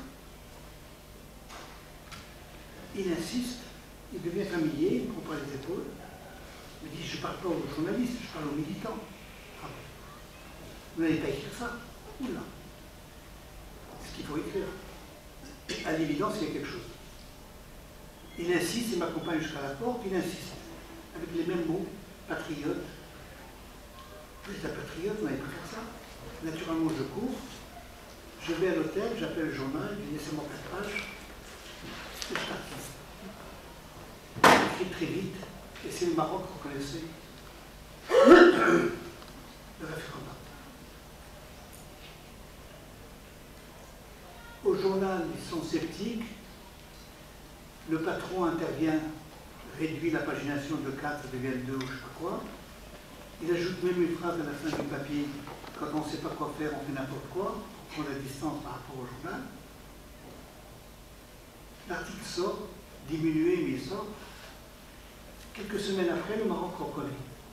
Il insiste, il devient familier, il me prend par les épaules. Il me dit, je ne parle pas aux journalistes, je parle aux militants. Ah, vous n'allez pas écrire ça. Oula. C'est ce qu'il faut écrire. À l'évidence, il y a quelque chose. Il insiste, il m'accompagne jusqu'à la porte, il insiste, avec les mêmes mots, patriote. Vous êtes un patriote, vous n'allez pas faire ça. Naturellement, je cours, je vais à l'hôtel, j'appelle le journal, je dis laissez-moi quatre pages. C'est ça. J'écris très vite, et c'est le Maroc qu'on connaissait le référendum. Au journal, ils sont sceptiques. Le patron intervient, réduit la pagination de quatre, ça devient deux ou je ne sais pas quoi. Il ajoute même une phrase à la fin du papier, quand on ne sait pas quoi faire, on fait n'importe quoi, on prend la distance par rapport au journal. L'article sort, diminué, mais il sort. Quelques semaines après, le Maroc reconnaît.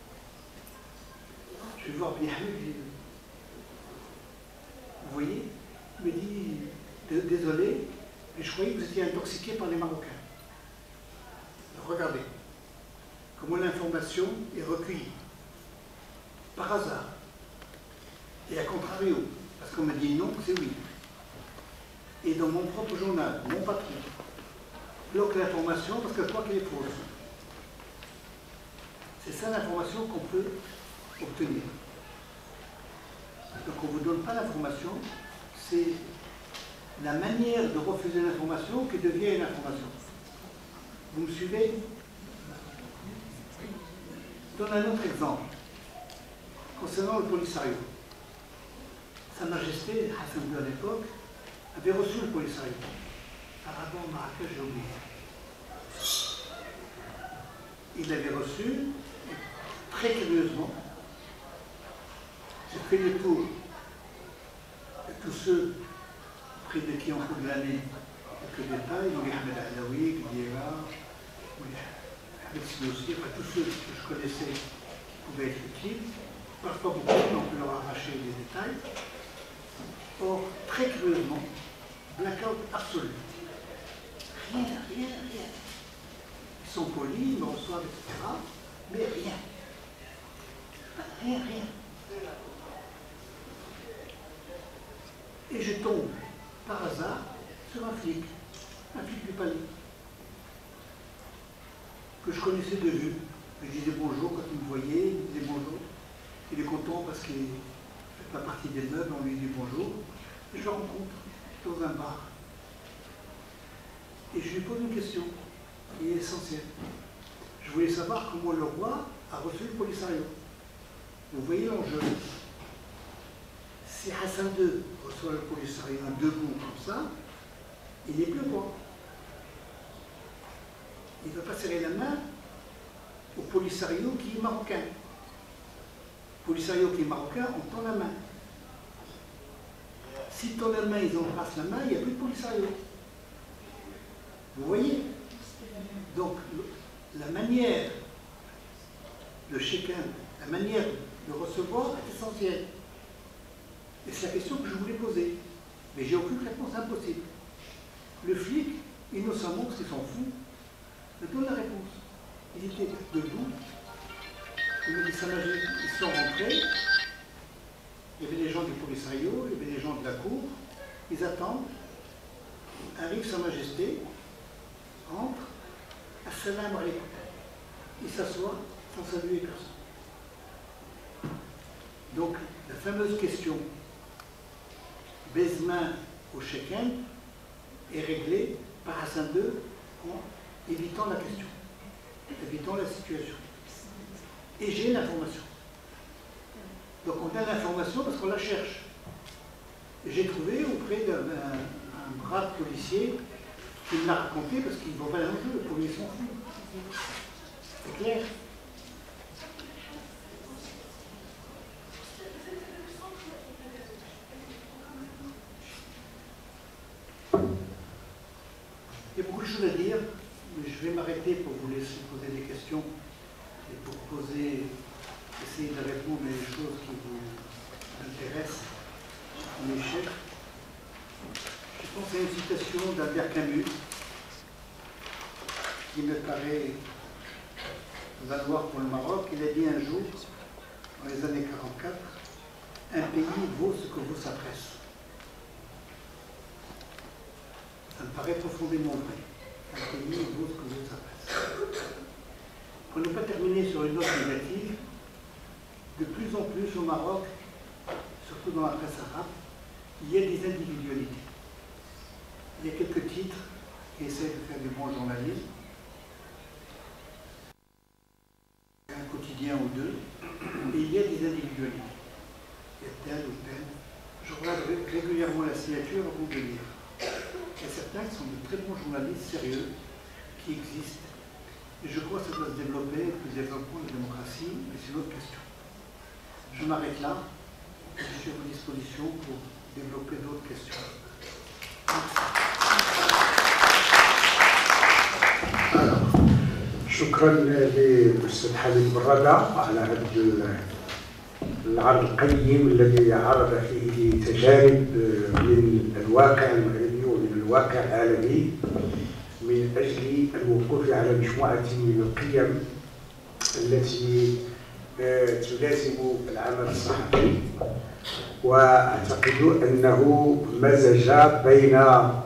Je vais voir Bihamid, je dis, vous voyez, il me dit, désolé, mais je croyais que vous étiez intoxiqué par les Marocains. Regardez comment l'information est recueillie, par hasard, et à contrario, parce qu'on me dit non, c'est oui. Et dans mon propre journal, mon patron bloque l'information parce que je crois qu'elle est fausse. C'est ça l'information qu'on peut obtenir. Donc on ne vous donne pas l'information, c'est la manière de refuser l'information qui devient une information. Vous me suivez? Je donne un autre exemple. Concernant le Polisario. Sa Majesté, Hassan deux à l'époque, avait reçu le Polisario. Par rapport à Marrakech, j'ai oublié. Il l'avait reçu, et très curieusement, j'ai fait le tour de tous ceux près de qui on court de l'année quelques détails, Mouli Ahmed Alaoui, Gudiera, Ahmed Sinoussi, enfin tous ceux que je connaissais qui pouvaient être utiles. Parfois beaucoup, mais on peut leur arracher les détails. Or, très curieusement, blackout absolu. Rien, rien, rien. Ils sont polis, ils me reçoivent, et cetera. Mais rien. Rien, rien. Et je tombe, par hasard, sur un flic, un flic du palais, que je connaissais de vue. Je disais bonjour quand il me voyait, il me disait bonjour. Il est content parce qu'il fait pas partie des meubles, on lui dit bonjour. Et je le rencontre dans un bar. Et je lui pose une question qui est essentielle. Je voulais savoir comment le roi a reçu le Polisario. Vous voyez l'enjeu. Si Hassan deux reçoit le Polisario debout comme ça, il n'est plus roi. Il ne va pas serrer la main au Polisario qui est marocain. Le Polisario qui est marocain, on tend la main. Si tend la main, ils embrassent la main, il n'y a plus de Polisario. Vous voyez? Donc, la manière de chacun, la manière de recevoir est essentielle. Et c'est la question que je voulais poser. Mais j'ai aucune réponse impossible. Le flic, innocemment, parce qu'il s'en fout, me donne la réponse. Il était debout. Il me dit, ça m'a dit, ils sont rentrés. Il y avait des gens du Polisario, il y avait des gens de la cour. Ils attendent. Arrive Sa Majesté, entre. Assalamu alaikum. Il s'assoit sans saluer personne. Donc, la fameuse question baise-main au chacun est réglée par Hassan deux en évitant la question, évitant la situation. Et j'ai l'information. Donc on a l'information parce qu'on la cherche. J'ai trouvé auprès d'un un brave policier qui me l'a raconté parce qu'il ne voit pas l'enjeu, le premier s'en fout. C'est clair. Il y a beaucoup de choses à dire, mais je vais m'arrêter pour vous laisser poser des questions et pour poser, essayer de répondre à des choses qui vous intéressent, mes chefs. Je pense à une citation d'Albert Camus qui me paraît valoir pour le Maroc. Il a dit un jour, dans les années quarante-quatre, un pays vaut ce que vaut sa presse. Ça me paraît profondément vrai. Un pays vaut ce que vaut sa presse. Pour ne pas terminer sur une note négative, de plus en plus au Maroc, surtout dans la presse arabe, il y a des individualités. Il y a quelques titres qui essaient de faire du bon journalisme, un quotidien ou deux, et il y a des individualités. Il y a tel ou tel. Je regarde régulièrement la signature avant de lire. Il y a certains qui sont de très bons journalistes sérieux, qui existent. Et je crois que ça doit se développer, le développement de la démocratie, mais c'est une autre question. Je m'arrête là, et je suis à votre disposition pour développer d'autres questions. Alors, شكرا للأستاذ حميد برادة على هذا العرض القيم الذي عرض فيه تجارب من الواقع المغربي ومن الواقع العالمي من أجل الوقوف على مجموعة من القيم التي تلازم العمل الصحفي، وأعتقد أنه مزج بين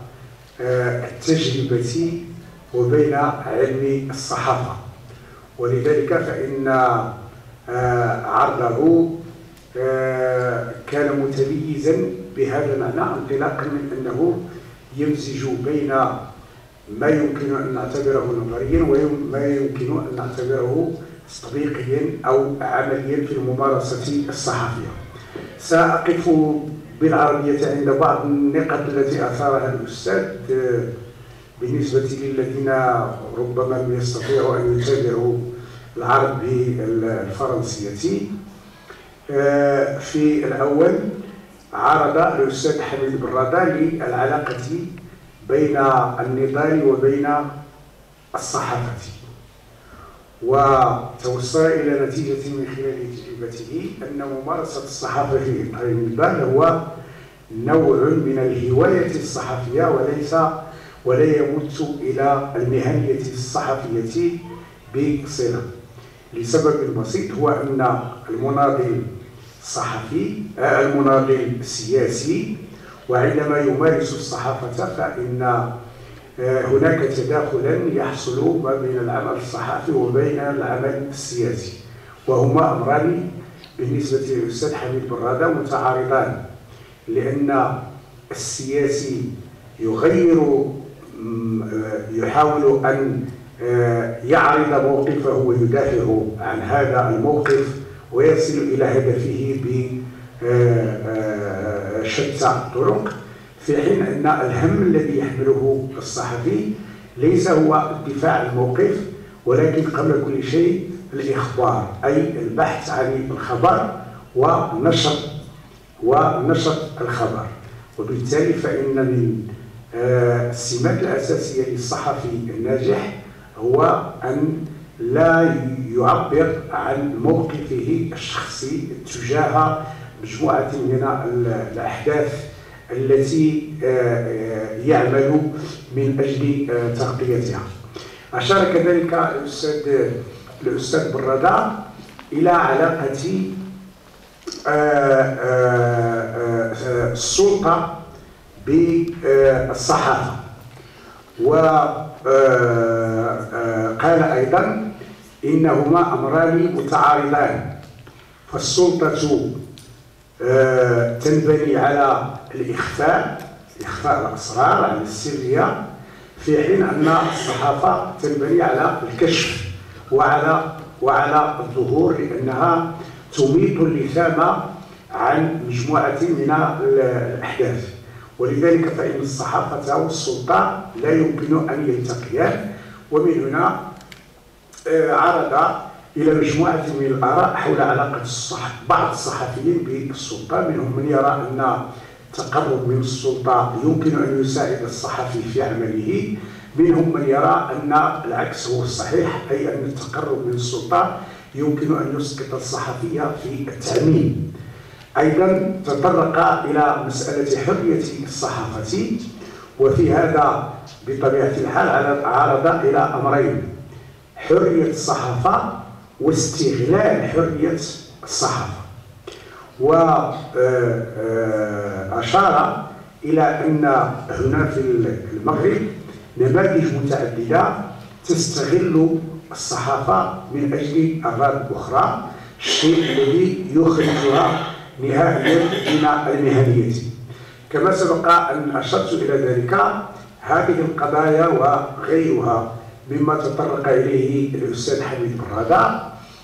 التجربة وبين علم الصحافة، ولذلك فإن عرضه كان متميزا بهذا المعنى انطلاقا من أنه يمزج بين ما يمكن أن نعتبره نظريا وما يمكن أن نعتبره تطبيقيا أو عمليا في الممارسة الصحفية. سأقف بالعربية عند بعض النقط التي أثارها الأستاذ بالنسبة للذين ربما لم يستطيعوا أن يتابعوا العرض بالفرنسية. في الأول عرض الأستاذ حميد برادة للعلاقة بين النضال وبين الصحافة، وتوصل إلى نتيجة من خلال تجربته أن ممارسة الصحافة في إطار النضال هو نوع من الهواية الصحفية وليس ولا يمت إلى المهنية الصحفية بصلة، لسبب بسيط هو أن المناضل الصحفي المناضل السياسي وعندما يمارس الصحافة فإن هناك تداخلا يحصل ما بين العمل الصحفي وبين العمل السياسي، وهما أمران بالنسبة للأستاذ حميد برادة متعارضان، لأن السياسي يغير يحاول أن يعرض موقفه ويدافع عن هذا الموقف ويصل إلى هدفه بشتى الطرق، في حين أن الهم الذي يحمله الصحفي ليس هو الدفاع عن الموقف، ولكن قبل كل شيء الإخبار، أي البحث عن الخبر ونشر ونشر الخبر. وبالتالي فإن من السمات الأساسية للصحفي الناجح هو أن لا يعبر عن موقفه الشخصي تجاه مجموعة من الأحداث التي يعمل من أجل تغطيتها. أشار كذلك الأستاذ الأستاذ برادة إلى علاقة السلطة بالصحافة، وقال أيضا إنهما أمران متعارضان، فالسلطة تنبني على الإخفاء إخفاء الأسرار عن السرية، في حين أن الصحافة تنبني على الكشف وعلى وعلى الظهور، لأنها تميط اللثام عن مجموعة من الأحداث. ولذلك فإن الصحافة والسلطة لا يمكن أن يلتقيان. ومن هنا عرض إلى مجموعة من الآراء حول علاقة بعض الصحفيين بالسلطة، منهم من يرى أن التقرب من السلطة يمكن أن يساعد الصحفي في عمله، منهم من يرى أن العكس هو الصحيح، أي أن التقرب من السلطة يمكن أن يسقط الصحفي في التعميم. أيضا تطرق إلى مسألة حرية الصحافة، وفي هذا بطبيعة الحال عرض إلى أمرين: حرية الصحافة واستغلال حرية الصحافة. وأشار إلى أن هنا في المغرب نماذج متعددة تستغل الصحافة من أجل أغراض أخرى، الشيء الذي يخرجها نهائيا من المهنية. كما سبق أن أشرت إلى ذلك، هذه القضايا وغيرها مما تطرق إليه الأستاذ حميد برادة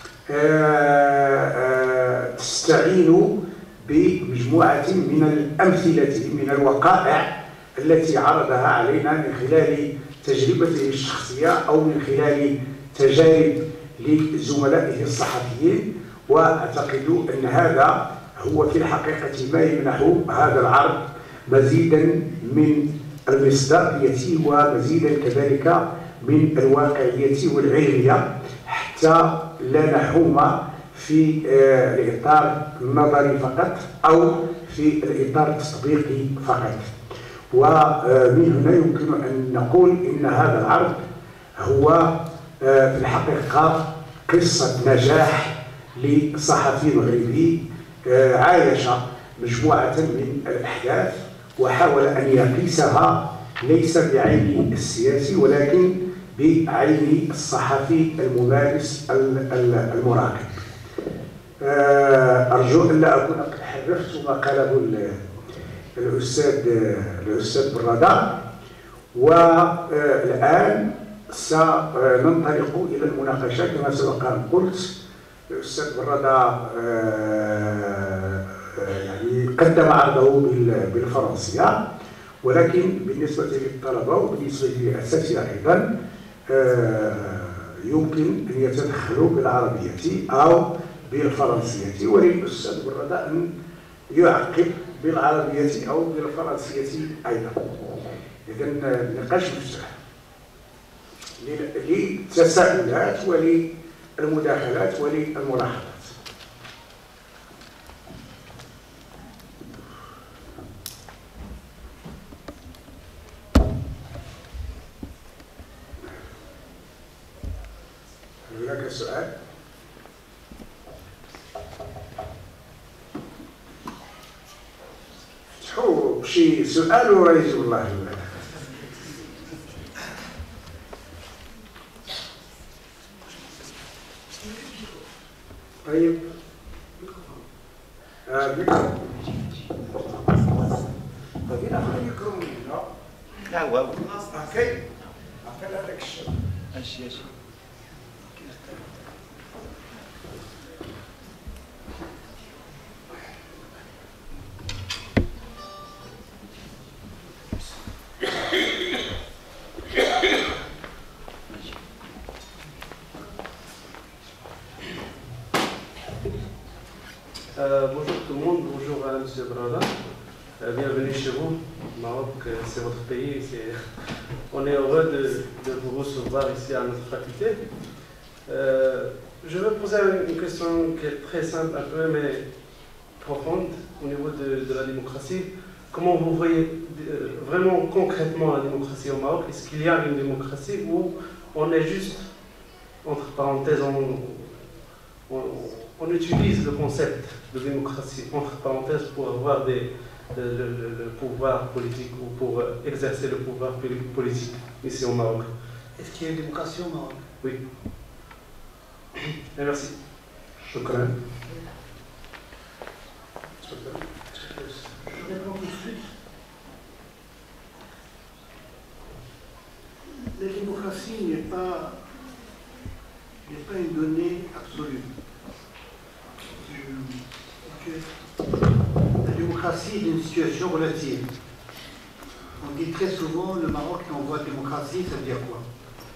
تستعين بمجموعة من الأمثلة من الوقائع التي عرضها علينا من خلال تجربته الشخصية أو من خلال تجارب لزملائه الصحفيين. وأعتقد أن هذا هو في الحقيقة ما يمنح هذا العرض مزيدا من المصداقية ومزيدا كذلك من الواقعية والعلمية، حتى لا نحوم في الإطار النظري فقط أو في الإطار التطبيقي فقط. ومن هنا يمكن أن نقول إن هذا العرض هو في الحقيقة قصة نجاح لصحفي مغربي عايش مجموعة من الأحداث وحاول أن يقيسها ليس بعين السياسي ولكن بعين الصحفي الممارس المراقب. أرجو أن لا أكون قد حرفت ما قاله الأستاذ الأستاذ برادة. والآن سننطلق إلى المناقشة. كما سبق أن قلت، الأستاذ برادة يعني قدم عرضه بالفرنسية، ولكن بالنسبة للطلبة وبالنسبة للأساتذة أيضا يمكن أن يتدخلوا بالعربية أو بالفرنسية، وللأستاذ برادة أن يعقب بالعربية أو بالفرنسية أيضا. إذن النقاش مفتوح للتساؤلات وللمداخلات وللملاحظات. هناك سؤال؟ فتحوا شي سؤال ورجل الله. طيب الميكرو طيب ناخذ الميكرو من هنا لا هو هكاي هكا هذاك الشيء ماشي ماشي Euh, bonjour tout le monde, bonjour à M. Brada. Euh, bienvenue chez vous. Maroc, euh, c'est votre pays. C'est... On est heureux de, de vous recevoir ici à notre faculté. Euh, je vais poser une question qui est très simple, un peu, mais profonde au niveau de, de la démocratie. Comment vous voyez euh, vraiment concrètement la démocratie au Maroc? Est-ce qu'il y a une démocratie ou on est juste, entre parenthèses, on, on, on utilise le concept de démocratie, entre parenthèses, pour avoir des, le, le, le pouvoir politique ou pour exercer le pouvoir politique ici au Maroc? Est-ce qu'il y a une démocratie au Maroc? Oui. Et merci. شكرا. Je réponds tout de suite. La démocratie n'est pas, n'est pas une donnée absolue. La démocratie est une situation relative. On dit très souvent le Maroc est en voie de démocratie, ça veut dire quoi?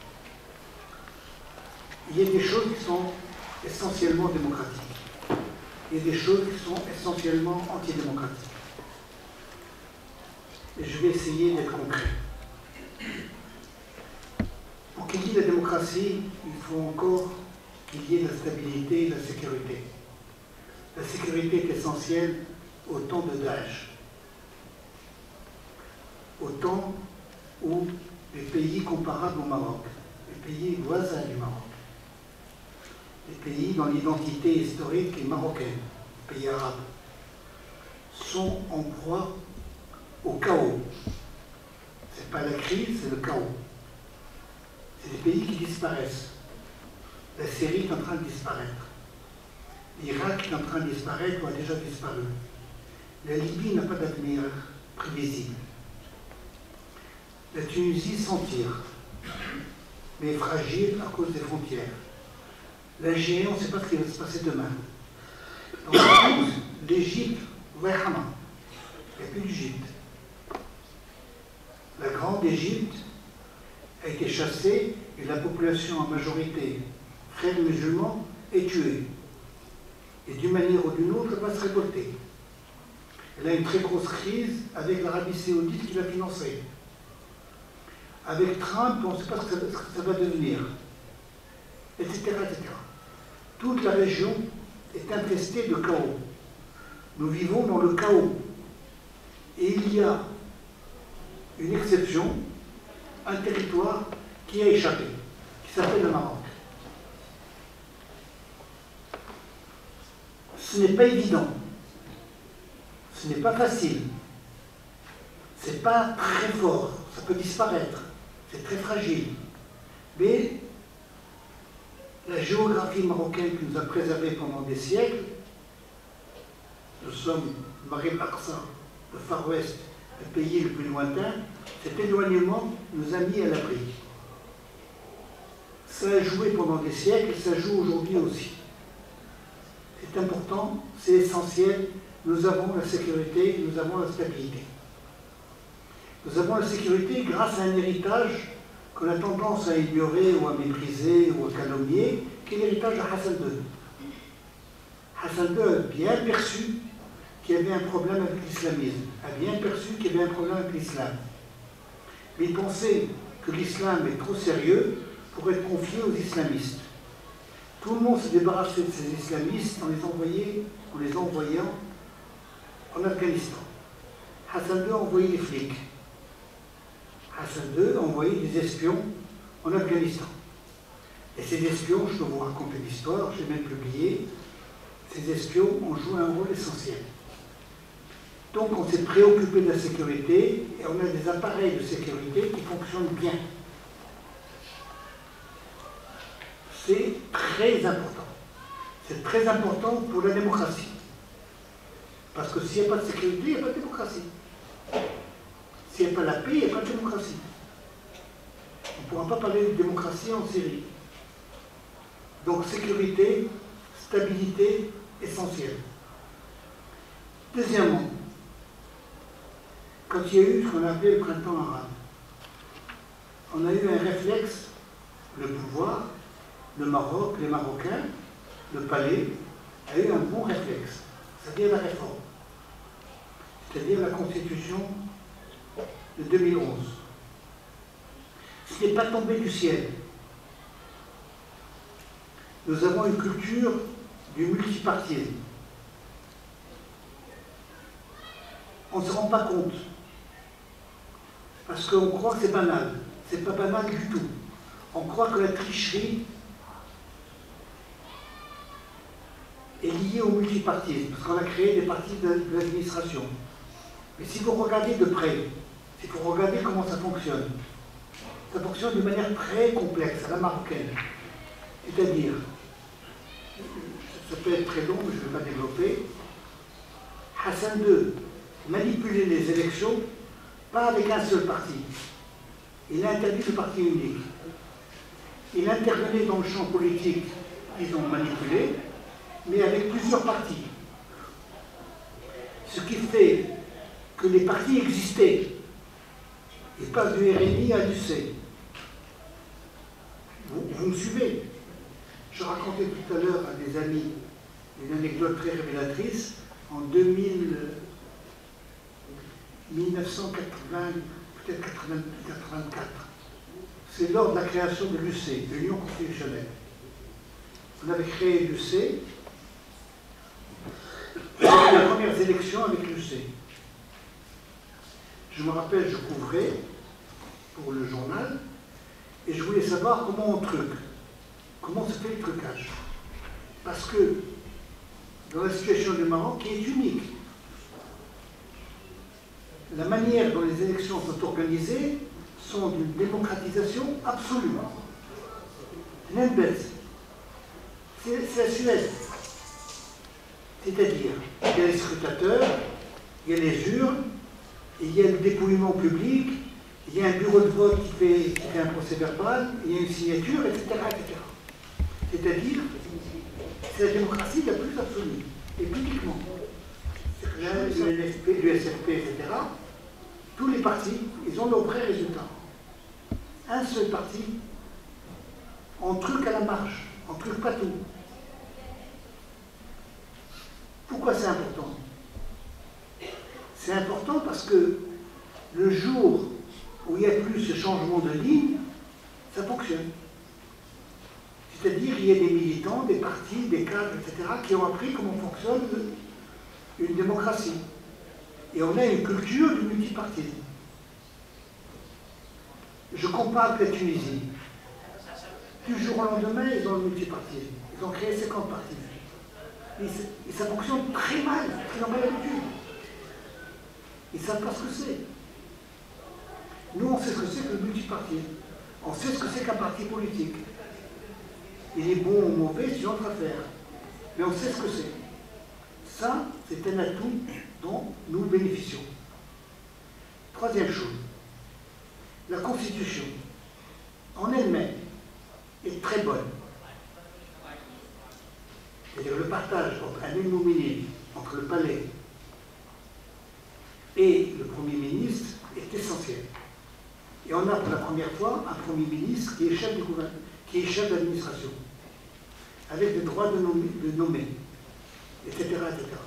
Il y a des choses qui sont essentiellement démocratiques. Il y a des choses qui sont essentiellement antidémocratiques. Et je vais essayer d'être concret. Pour qu'il y ait la démocratie, il faut encore qu'il y ait la stabilité et la sécurité. La sécurité est essentielle au temps de Daesh, au temps où les pays comparables au Maroc, les pays voisins du Maroc, les pays dont l'identité historique est marocaine, les pays arabes, sont en proie au chaos. Ce n'est pas la crise, c'est le chaos. C'est des pays qui disparaissent. La Syrie est en train de disparaître. L'Irak est en train de disparaître ou a déjà disparu. La Libye n'a pas d'avenir prévisible. La Tunisie s'en tire, mais est fragile à cause des frontières. L'Algérie, on ne sait pas ce qui va se passer demain. L'Égypte, Wahama, il n'y a plus d'Égypte. La grande Égypte a été chassée et la population en majorité, frères musulmans, est tuée. Et d'une manière ou d'une autre, elle va se révolter. Elle a une très grosse crise avec l'Arabie Saoudite qui l'a financée. Avec Trump, on ne sait pas ce que ça, ce que ça va devenir, et cetera, et cetera. Toute la région est infestée de chaos. Nous vivons dans le chaos. Et il y a une exception, un territoire qui a échappé, qui s'appelle le Maroc. Ce n'est pas évident, ce n'est pas facile, ce n'est pas très fort, ça peut disparaître, c'est très fragile. Mais la géographie marocaine qui nous a préservés pendant des siècles, nous sommes Maghreb Aqsa, le Far West, le pays le plus lointain, cet éloignement nous a mis à l'abri. Ça a joué pendant des siècles, ça joue aujourd'hui aussi. C'est important, c'est essentiel, nous avons la sécurité, nous avons la stabilité. Nous avons la sécurité grâce à un héritage qu'on a tendance à ignorer ou à mépriser ou à calomnier, qui est l'héritage de Hassan deux. Hassan deux a bien perçu qu'il y avait un problème avec l'islamisme, a bien perçu qu'il y avait un problème avec l'islam. Mais il pensait que l'islam est trop sérieux pour être confié aux islamistes. Tout le monde se débarrassait de ces islamistes en les, envoyait, en les envoyant en Afghanistan. Hassan deux a envoyé des flics. Hassan deux a envoyé des espions en Afghanistan. Et ces espions, je peux vous raconter l'histoire, j'ai même publié, ces espions ont joué un rôle essentiel. Donc on s'est préoccupé de la sécurité et on a des appareils de sécurité qui fonctionnent bien. C'est très important. C'est très important pour la démocratie. Parce que s'il n'y a pas de sécurité, il n'y a pas de démocratie. S'il n'y a pas la paix, il n'y a pas de démocratie. On ne pourra pas parler de démocratie en Syrie. Donc sécurité, stabilité, essentielle. Deuxièmement, quand il y a eu ce qu'on appelait le printemps arabe, on a eu un réflexe, le pouvoir, le Maroc, les Marocains, le palais, a eu un bon réflexe, c'est-à-dire la réforme, c'est-à-dire la constitution de deux mille onze. Ce n'est pas tombé du ciel. Nous avons une culture du multipartisme. On ne se rend pas compte. Parce qu'on croit que c'est banal. C'est pas banal du tout. On croit que la tricherie est liée au multipartisme, parce qu'on a créé des partis de, de l'administration. Mais si vous regardez de près, si vous regardez comment ça fonctionne, ça fonctionne de manière très complexe, à la marocaine. C'est-à-dire, ça peut être très long, mais je ne vais pas développer. Hassan deux manipulait les élections, pas avec un seul parti. Il a interdit le parti unique. Il intervenait dans le champ politique qu'ils ont manipulé, mais avec plusieurs partis. Ce qui fait que les partis existaient. Ils passent du R N I à l'U C. Vous, vous me suivez? Je racontais tout à l'heure à des amis une anecdote très révélatrice. En deux mille, mille neuf cent quatre-vingts, peut-être quatre-vingt-quatre, c'est lors de la création de l'U C, de l'Union constitutionnelle. On avait créé l'U C, les premières élections avec l'U C. Je me rappelle, je couvrais pour le journal, et je voulais savoir comment on truque, comment se fait le trucage. Parce que dans la situation du Maroc, qui est unique, la manière dont les élections sont organisées sont d'une démocratisation absolue. L'Embès, c'est la Suède. C'est-à-dire, il y a les scrutateurs, il y a les urnes, il y a le dépouillement public, il y a un bureau de vote qui fait, qui fait un procès verbal, il y a une signature, et cetera et cetera. C'est-à-dire, c'est la démocratie la plus absolue, et publiquement. Le N F P, l'U S F P, et cetera, tous les partis, ils ont leurs vrais résultats. Un seul parti, on truque à la marge, on truque pas tout. Pourquoi c'est important? C'est important parce que le jour où il n'y a plus ce changement de ligne, ça fonctionne. C'est-à-dire qu'il y a des militants, des partis, des cadres, et cetera, qui ont appris comment fonctionne une démocratie. Et on a une culture du multipartisme. Je compare avec la Tunisie. Du jour au lendemain, ils ont le multipartisme. Ils ont créé cinquante partis. Et ça fonctionne très mal, ils n'ont pas l'habitude. Ils ne savent pas ce que c'est. Nous, on sait ce que c'est que le multipartisme. On sait ce que c'est qu'un parti politique. Il est bon ou mauvais, c'est une autre affaire. Mais on sait ce que c'est. Ça, c'est un atout dont nous bénéficions. Troisième chose, la Constitution, en elle-même, est très bonne. C'est-à-dire le partage entre un illuminé, entre le palais et le Premier ministre est essentiel. Et on a pour la première fois un Premier ministre qui est chef du gouvernement, qui est chef d'administration, avec le droit de nommer, de nommer et cetera et cetera.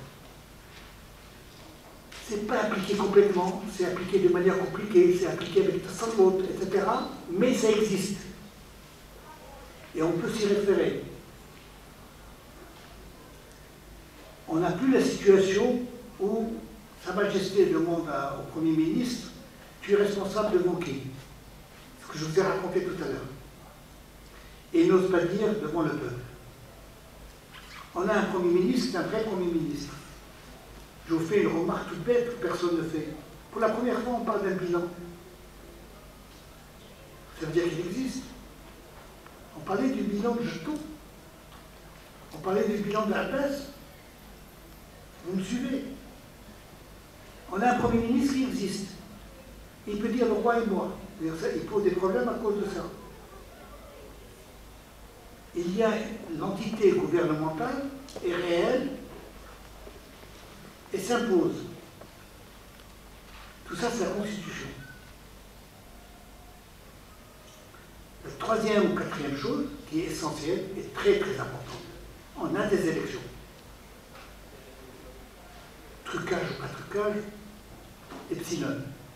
C'est pas appliqué complètement, c'est appliqué de manière compliquée, c'est appliqué avec sans faute, et cetera. Mais ça existe. Et on peut s'y référer. On n'a plus la situation où Sa Majesté demande à, au Premier ministre, tu es responsable devant qui? Ce que je vous ai raconté tout à l'heure. Et il n'ose pas dire devant le peuple. On a un Premier ministre, c'est un vrai Premier ministre. Je vous fais une remarque toute bête que personne ne fait. Pour la première fois, on parle d'un bilan. Ça veut dire qu'il existe. On parlait du bilan de Jeton. On parlait du bilan de la baisse. Vous me suivez? On a un Premier ministre qui existe. Il peut dire le roi est moi. Il pose des problèmes à cause de ça. Il y a l'entité gouvernementale est réelle et s'impose. Tout ça, c'est la Constitution. La troisième ou quatrième chose, qui est essentielle et très très importante, on a des élections. Trucage ou pas trucage, epsilon.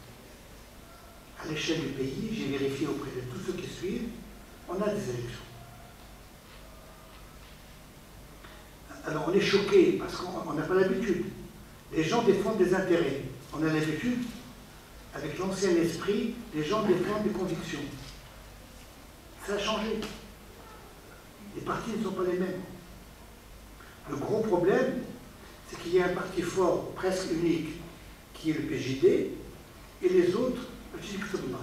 À l'échelle du pays, j'ai vérifié auprès de tous ceux qui suivent, on a des élections. Alors on est choqué parce qu'on n'a pas l'habitude. Les gens défendent des intérêts. On a l'habitude, avec l'ancien esprit, les gens défendent des convictions. Ça a changé. Les partis ne sont pas les mêmes. Le gros problème, c'est qu'il y a un parti fort, presque unique, qui est le P J D, et les autres, le J K S B.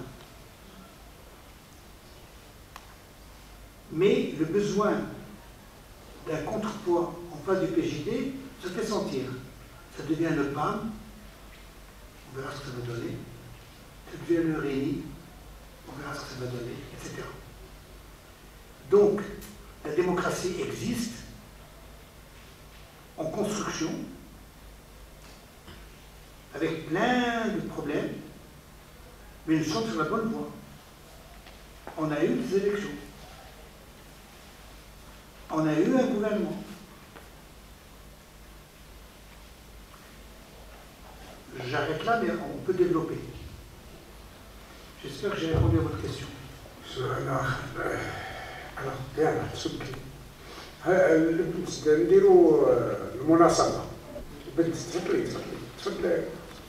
Mais le besoin d'un contrepoids en face du P J D se fait sentir. Ça devient le P A M, on verra ce que ça va donner. Ça devient le Réni, on verra ce que ça va donner, et cetera. Donc, la démocratie existe en construction, avec plein de problèmes, mais nous sommes sur la bonne voie. On a eu des élections. On a eu un gouvernement. J'arrête là, mais on peut développer. J'espère que j'ai répondu à votre question. Alors, bien, سكري. نديروا المناصبة. بنت تفضلي تفضلي تفضلي.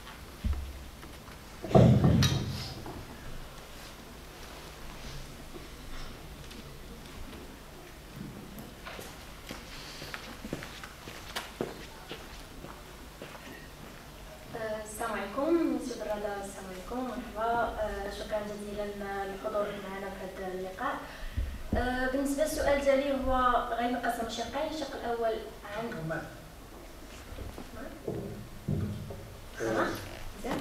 السلام عليكم مسيو برادة. السلام عليكم مرحبا. شكرا جزيلا للحضور معنا في هذا اللقاء. بالنسبه للسؤال ديالي هو غينقسم شقين. الشق الاول عن مزيان.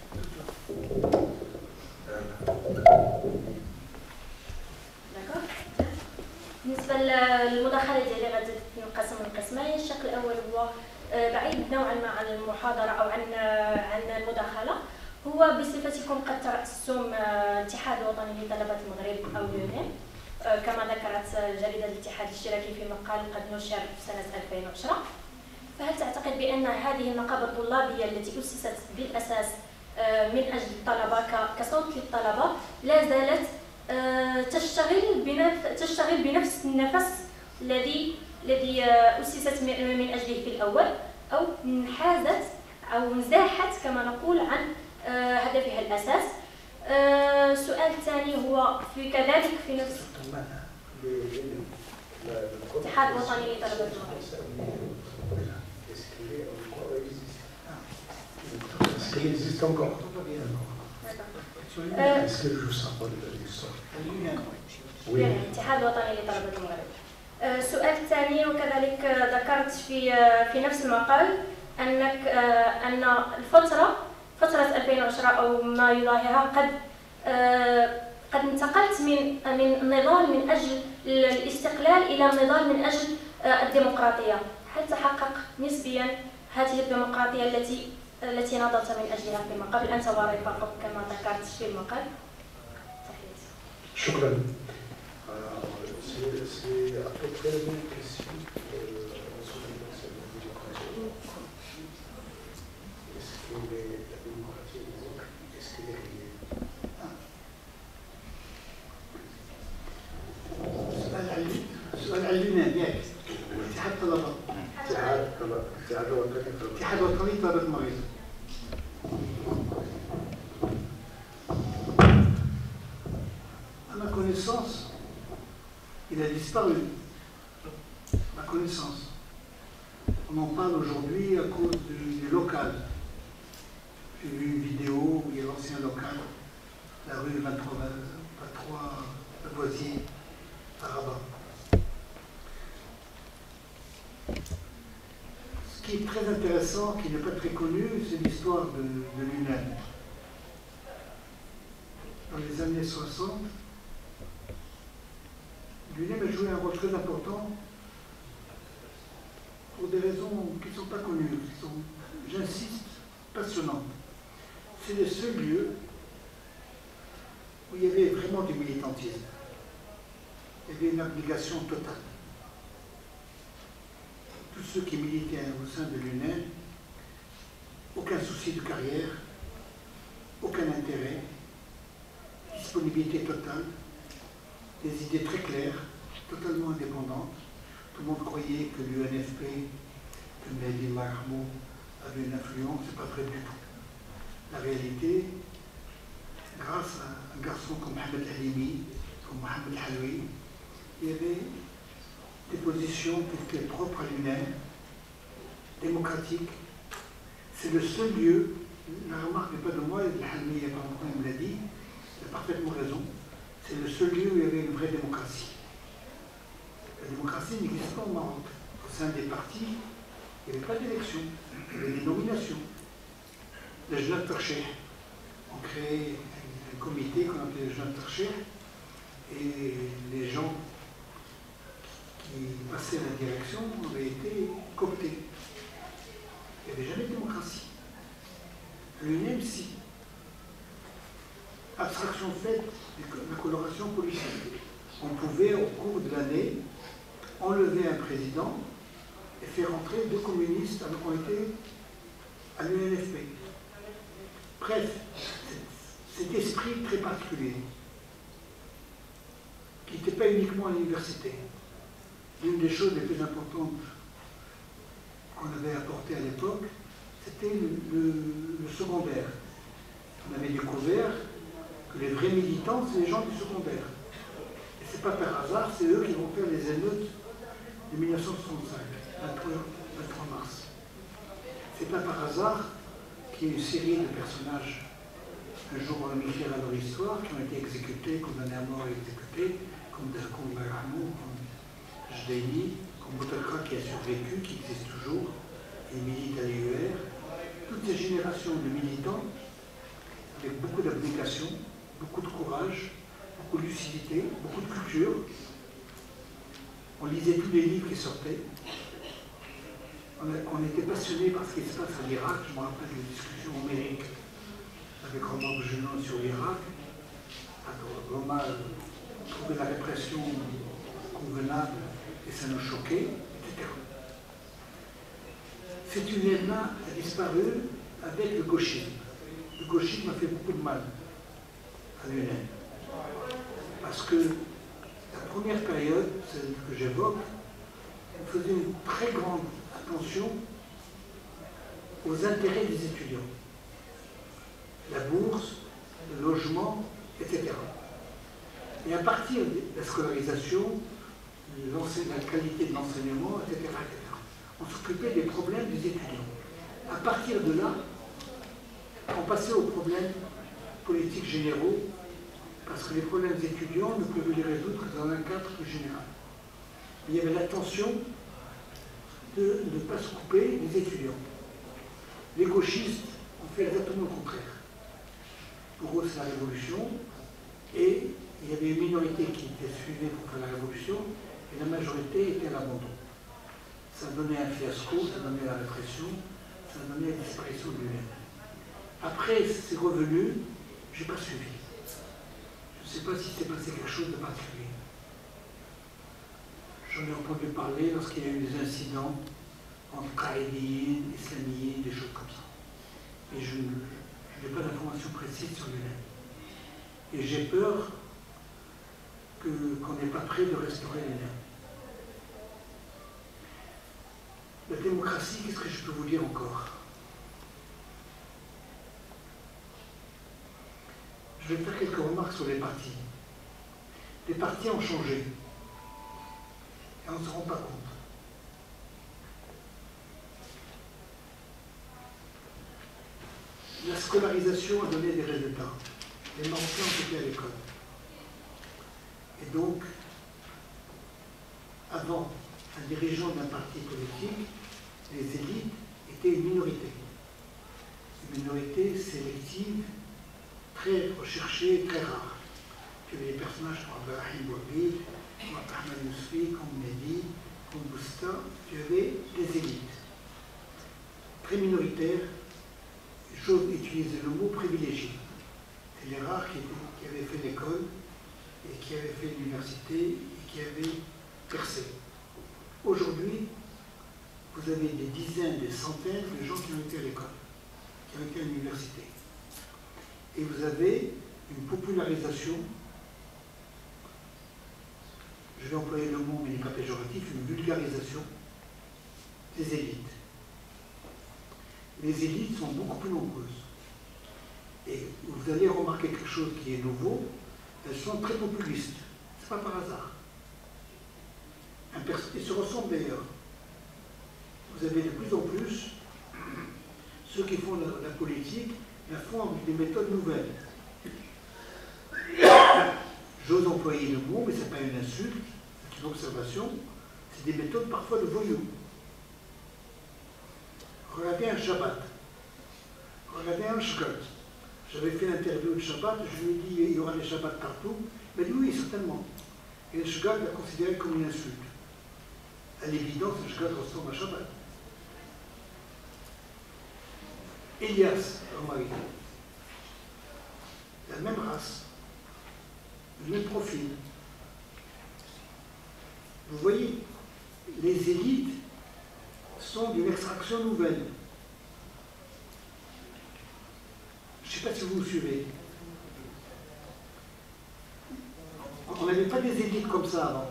بالنسبه للمداخله ديالي غادي تنقسم لقسمين. الشق الاول هو بعيد نوعا ما عن المحاضره او عن عن المداخله. هو بصفتكم قد ترأستم الاتحاد الوطني لطلبه المغرب او اليونان، كما ذكرت جريدة الاتحاد الاشتراكي في مقال قد نشر في سنة ألفين وعشرة. فهل تعتقد بأن هذه النقابة الطلابية التي أسست بالأساس من أجل الطلبة كصوت للطلبة لا زالت تشتغل بنفس تشتغل بنفس النفس الذي الذي أسست من أجله في الأول، أو انحازت أو انزاحت كما نقول عن هدفها الأساس؟ السؤال الثاني هو في كذلك في نفس الاتحاد الوطني لطلبة المغرب. الاتحاد الوطني لطلبة المغرب. السؤال الثاني وكذلك ذكرت في في نفس المقال أنك أن الفترة فترة ألفين وعشرة أو ما يضاهيها قد قد انتقلت من من النضال من أجل الاستقلال إلى النضال من أجل الديمقراطية. هل تحقق نسبيا هذه الديمقراطية التي التي نضلت من أجلها فيما قبل أنت ورفاقك كما ذكرت في المقال؟ شكرا. السؤال علمنا ياك اتحاد الطلبة اتحاد الاتحاد الوطني الاتحاد الوطني لطلبة المغرب. À ma connaissance, il a disparu. Ma connaissance. On en parle aujourd'hui à cause du, du local. J'ai vu une vidéo où il y a l'ancien local, la rue vingt-trois Lavoisier, à Rabat. Ce qui qui est très intéressant, qui n'est pas très connu, c'est l'histoire de, de l'U N E M. Dans les années soixante, l'U N E M a joué un rôle très important pour des raisons qui ne sont pas connues, qui sont, j'insiste, passionnantes. C'est le seul lieu où il y avait vraiment du militantisme. Il y avait une abnégation totale. Tous ceux qui militaient au sein de l'U N E M, aucun souci de carrière, aucun intérêt, disponibilité totale, des idées très claires, totalement indépendantes. Tout le monde croyait que l'U N F P, que Mehdi Mahmoud avait une influence, c'est pas vrai du tout. La réalité, grâce à un garçon comme Mohamed Halimi, comme Mohamed Haloui, il y avait des positions qui étaient propres à l'U N E M, démocratiques. C'est le seul lieu, la remarque n'est pas de moi, Halimi, il n'y a pas longtemps, il me l'a dit, il a parfaitement raison, c'est le seul lieu où il y avait une vraie démocratie. La démocratie n'existe pas au Maroc. Au sein des partis, il n'y avait pas d'élection, il y avait des nominations. Les jeunes Tarcher ont créé un comité qu'on appelait les jeunes Tarcher, et les gens qui passaient à la direction avaient été cooptés. Il n'y avait jamais de démocratie. L'U N E M, si. Abstraction faite de la coloration politique. On pouvait, au cours de l'année, enlever un président et faire entrer deux communistes qui ont été à l'U N F P. Bref, cet esprit très particulier, qui n'était pas uniquement à l'université. L'une des choses les plus importantes qu'on avait apportées à l'époque, c'était le, le, le secondaire. On avait découvert que les vrais militants, c'est les gens du secondaire. Et c'est pas par hasard, c'est eux qui vont faire les émeutes de mille neuf cent soixante-cinq, vingt-trois mars. C'est pas par hasard qu'il y a une série de personnages, un jour on a mis à leur histoire, qui ont été exécutés, condamnés à mort et exécutés, comme Dakoum Baramou, comme Jdeini, comme Boutelka qui a survécu, qui existe toujours, et milite à l'E U R. Toutes ces générations de militants, avec beaucoup d'abnégation, beaucoup de courage, beaucoup de lucidité, beaucoup de culture. On lisait tous les livres qui sortaient. On, a, on était passionnés par ce qui se passe en Irak. Je me rappelle des discussions homériques avec Romain Bougenon sur l'Irak. Romain trouvait la répression convenable et ça nous choquait, et cetera. Cette U N E M-là a disparu avec le gauchisme. Le gauchisme a fait beaucoup de mal à l'U N E M. Parce que la première période, celle que j'évoque, on faisait une très grande attention aux intérêts des étudiants. La bourse, le logement, et cetera. Et à partir de la scolarisation, la qualité de l'enseignement, et cetera, et cetera, on s'occupait des problèmes des étudiants. À partir de là, on passait aux problèmes politiques généraux, parce que les problèmes étudiants ne pouvaient les résoudre que dans un cadre plus général. Il y avait l'intention de ne pas se couper des étudiants. Les gauchistes ont fait exactement le contraire. Pour eux, c'est la révolution, et il y avait une minorité qui était suivie pour faire la révolution, et la majorité était à l'abandon. Ça donnait un fiasco, ça donnait la répression, ça donnait la disparition de l'U N E M. Après, c'est revenu, je n'ai pas suivi. Je ne sais pas si s'est passé quelque chose de particulier. J'en ai entendu parler lorsqu'il y a eu des incidents entre qaïdiens, islamiens, des choses comme ça. Et je n'ai pas d'informations précises sur l'U N E M. Et j'ai peur que, qu'on n'est pas prêt de restaurer l'U N E M. La démocratie, qu'est-ce que je peux vous dire encore? Je vais faire quelques remarques sur les partis. Les partis ont changé. Et on ne se rend pas compte. La scolarisation a donné des résultats. Les Marocains ont été à l'école. Et donc, avant un dirigeant d'un parti politique, les élites était une minorité. Une minorité sélective, très recherchée, très rare. Tu avais des personnages comme Abdelrahim Bouabil, comme Ahmed Yousfi, comme Mehdi, comme Bousta. Tu avais des élites très minoritaires. J'ose utiliser le mot privilégié. C'est les rares qui, étaient, qui avaient fait l'école et qui avaient fait l'université et qui avaient percé. Aujourd'hui, vous avez des dizaines, des centaines de gens qui ont été à l'école, qui ont été à l'université. Et vous avez une popularisation, je vais employer le mot mais il n'est pas péjoratif, une vulgarisation des élites. Les élites sont beaucoup plus nombreuses. Et vous allez remarquer quelque chose qui est nouveau, elles sont très populistes. Ce n'est pas par hasard. Ils se ressemblent d'ailleurs. Vous avez de plus en plus ceux qui font la, la politique, la font avec des méthodes nouvelles. J'ose employer le mot, mais ce n'est pas une insulte, c'est une observation. C'est des méthodes parfois de voyous. Regardez un Shabbat. Regardez un Shabbat. J'avais fait l'interview de Shabbat, je lui ai dit il y aura des Shabbats partout. Il m'a dit oui, certainement. Et le Shabbat l'a considéré comme une insulte. À l'évidence, le Shabbat ressemble à Shabbat. Elias, son mari, la même race, le même profil. Vous voyez, les élites sont d'une extraction nouvelle. Je ne sais pas si vous me suivez. On n'avait pas des élites comme ça avant.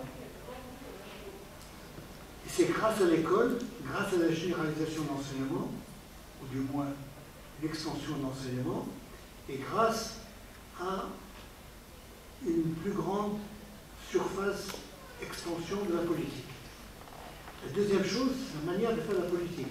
Et c'est grâce à l'école, grâce à la généralisation de l'enseignement, ou du moins l'extension de l'enseignement, et grâce à une plus grande surface extension de la politique. La deuxième chose, c'est la manière de faire la politique.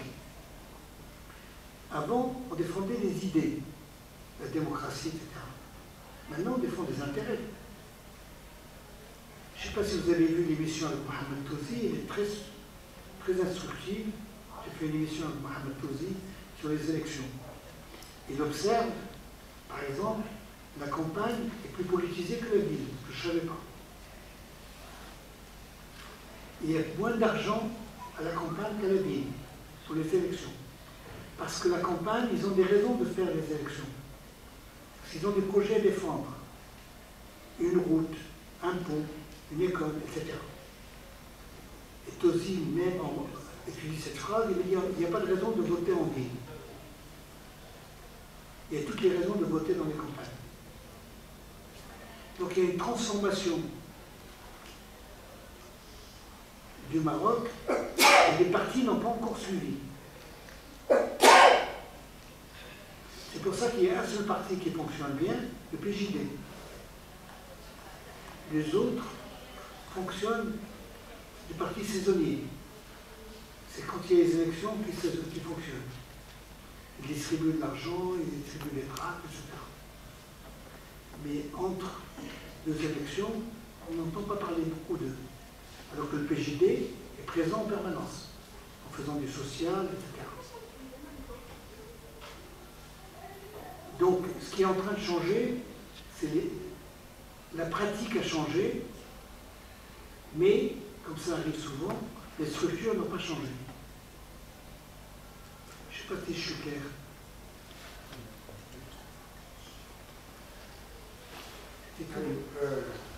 Avant, on défendait des idées, la démocratie, et cetera. Maintenant, on défend des intérêts. Je ne sais pas si vous avez vu l'émission avec Mohamed Touzi, elle est très, très instructive. J'ai fait une émission avec Mohamed Touzi sur les élections. Il observe, par exemple, la campagne est plus politisée que la ville, que je ne savais pas. Il y a moins d'argent à la campagne qu'à la ville pour les élections. Parce que la campagne, ils ont des raisons de faire les élections. Ils ont des projets à défendre. Une route, un pont, une école, et cetera. Et Tosi même étudie cette phrase, il dit il n'y a pas de raison de voter en ville. Il y a toutes les raisons de voter dans les campagnes. Donc il y a une transformation du Maroc et les partis n'ont pas encore suivi. C'est pour ça qu'il y a un seul parti qui fonctionne bien, le P J D. Les autres fonctionnent des partis saisonniers. C'est quand il y a les élections qu'ils fonctionnent. Ils distribuent de l'argent, ils distribuent des tracts, et cetera. Mais entre deux élections, on n'entend pas parler beaucoup d'eux. Alors que le P J D est présent en permanence, en faisant du social, et cetera. Donc, ce qui est en train de changer, c'est les... la pratique a changé, mais, comme ça arrive souvent, les structures n'ont pas changé. Je ne sais pas si je suis clair. C'est tout. Euh...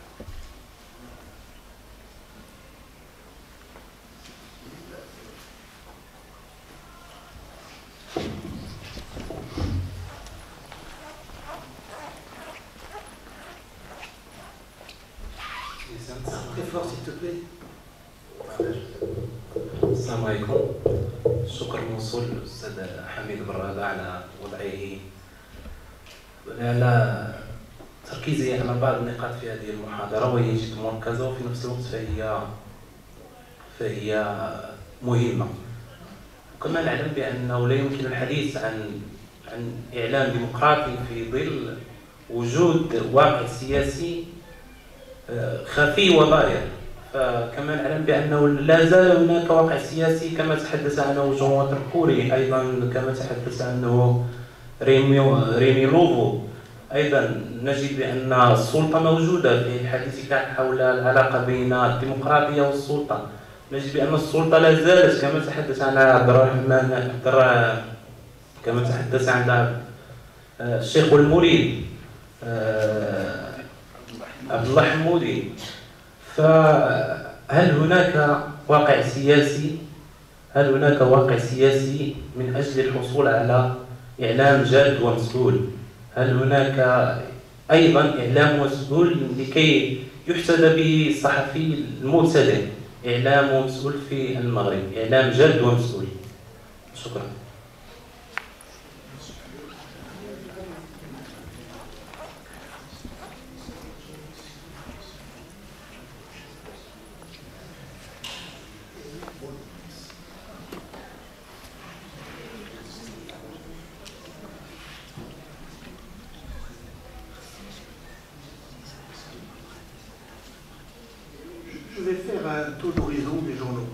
Très fort, s'il te plaît. السلام عليكم. الشكر موصول للأستاذ حميد برادة على وضعه على تركيزه على بعض النقاط في هذه المحاضرة، وهي جد مركزة وفي نفس الوقت فهي فهي مهمة. وكما نعلم بأنه لا يمكن الحديث عن عن إعلام ديمقراطي في ظل وجود واقع سياسي خفي وضائع. فكما نعلم بأنه لا زال هناك واقع سياسي كما تحدث عنه جون واتربوري، أيضا كما تحدث عنه ريمي ريمي لوفو. أيضا نجد بأن السلطة موجودة في الحديث كان حول العلاقة بين الديمقراطية والسلطة. نجد بأن السلطة لا زالت كما تحدث عنها عبد الرحمن كما تحدث عن الشيخ المريد عبد الله حمودي. فهل هناك واقع سياسي هل هناك واقع سياسي من أجل الحصول على إعلام جاد ومسؤول؟ هل هناك أيضا إعلام مسؤول لكي يحتذى به الصحفي المبتدئ؟ إعلام مسؤول في المغرب، إعلام جاد ومسؤول. شكرا. Je vais faire un tour d'horizon des journaux.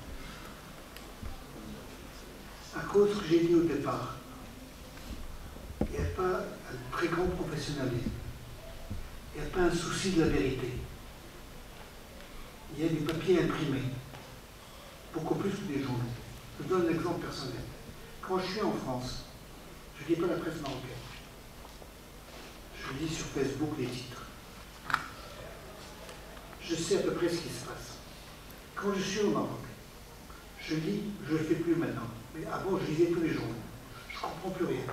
À cause que j'ai dit au départ, il n'y a pas un très grand professionnalisme, il n'y a pas un souci de la vérité. Il y a du papier imprimé, beaucoup plus que des journaux. Je vous donne un exemple personnel. Quand je suis en France, je ne lis pas la presse marocaine. Je lis sur Facebook les titres. Je sais à peu près ce qui se passe. Quand je suis au Maroc, je lis, je ne le fais plus maintenant, mais avant je lisais tous les journaux. Je ne comprends plus rien.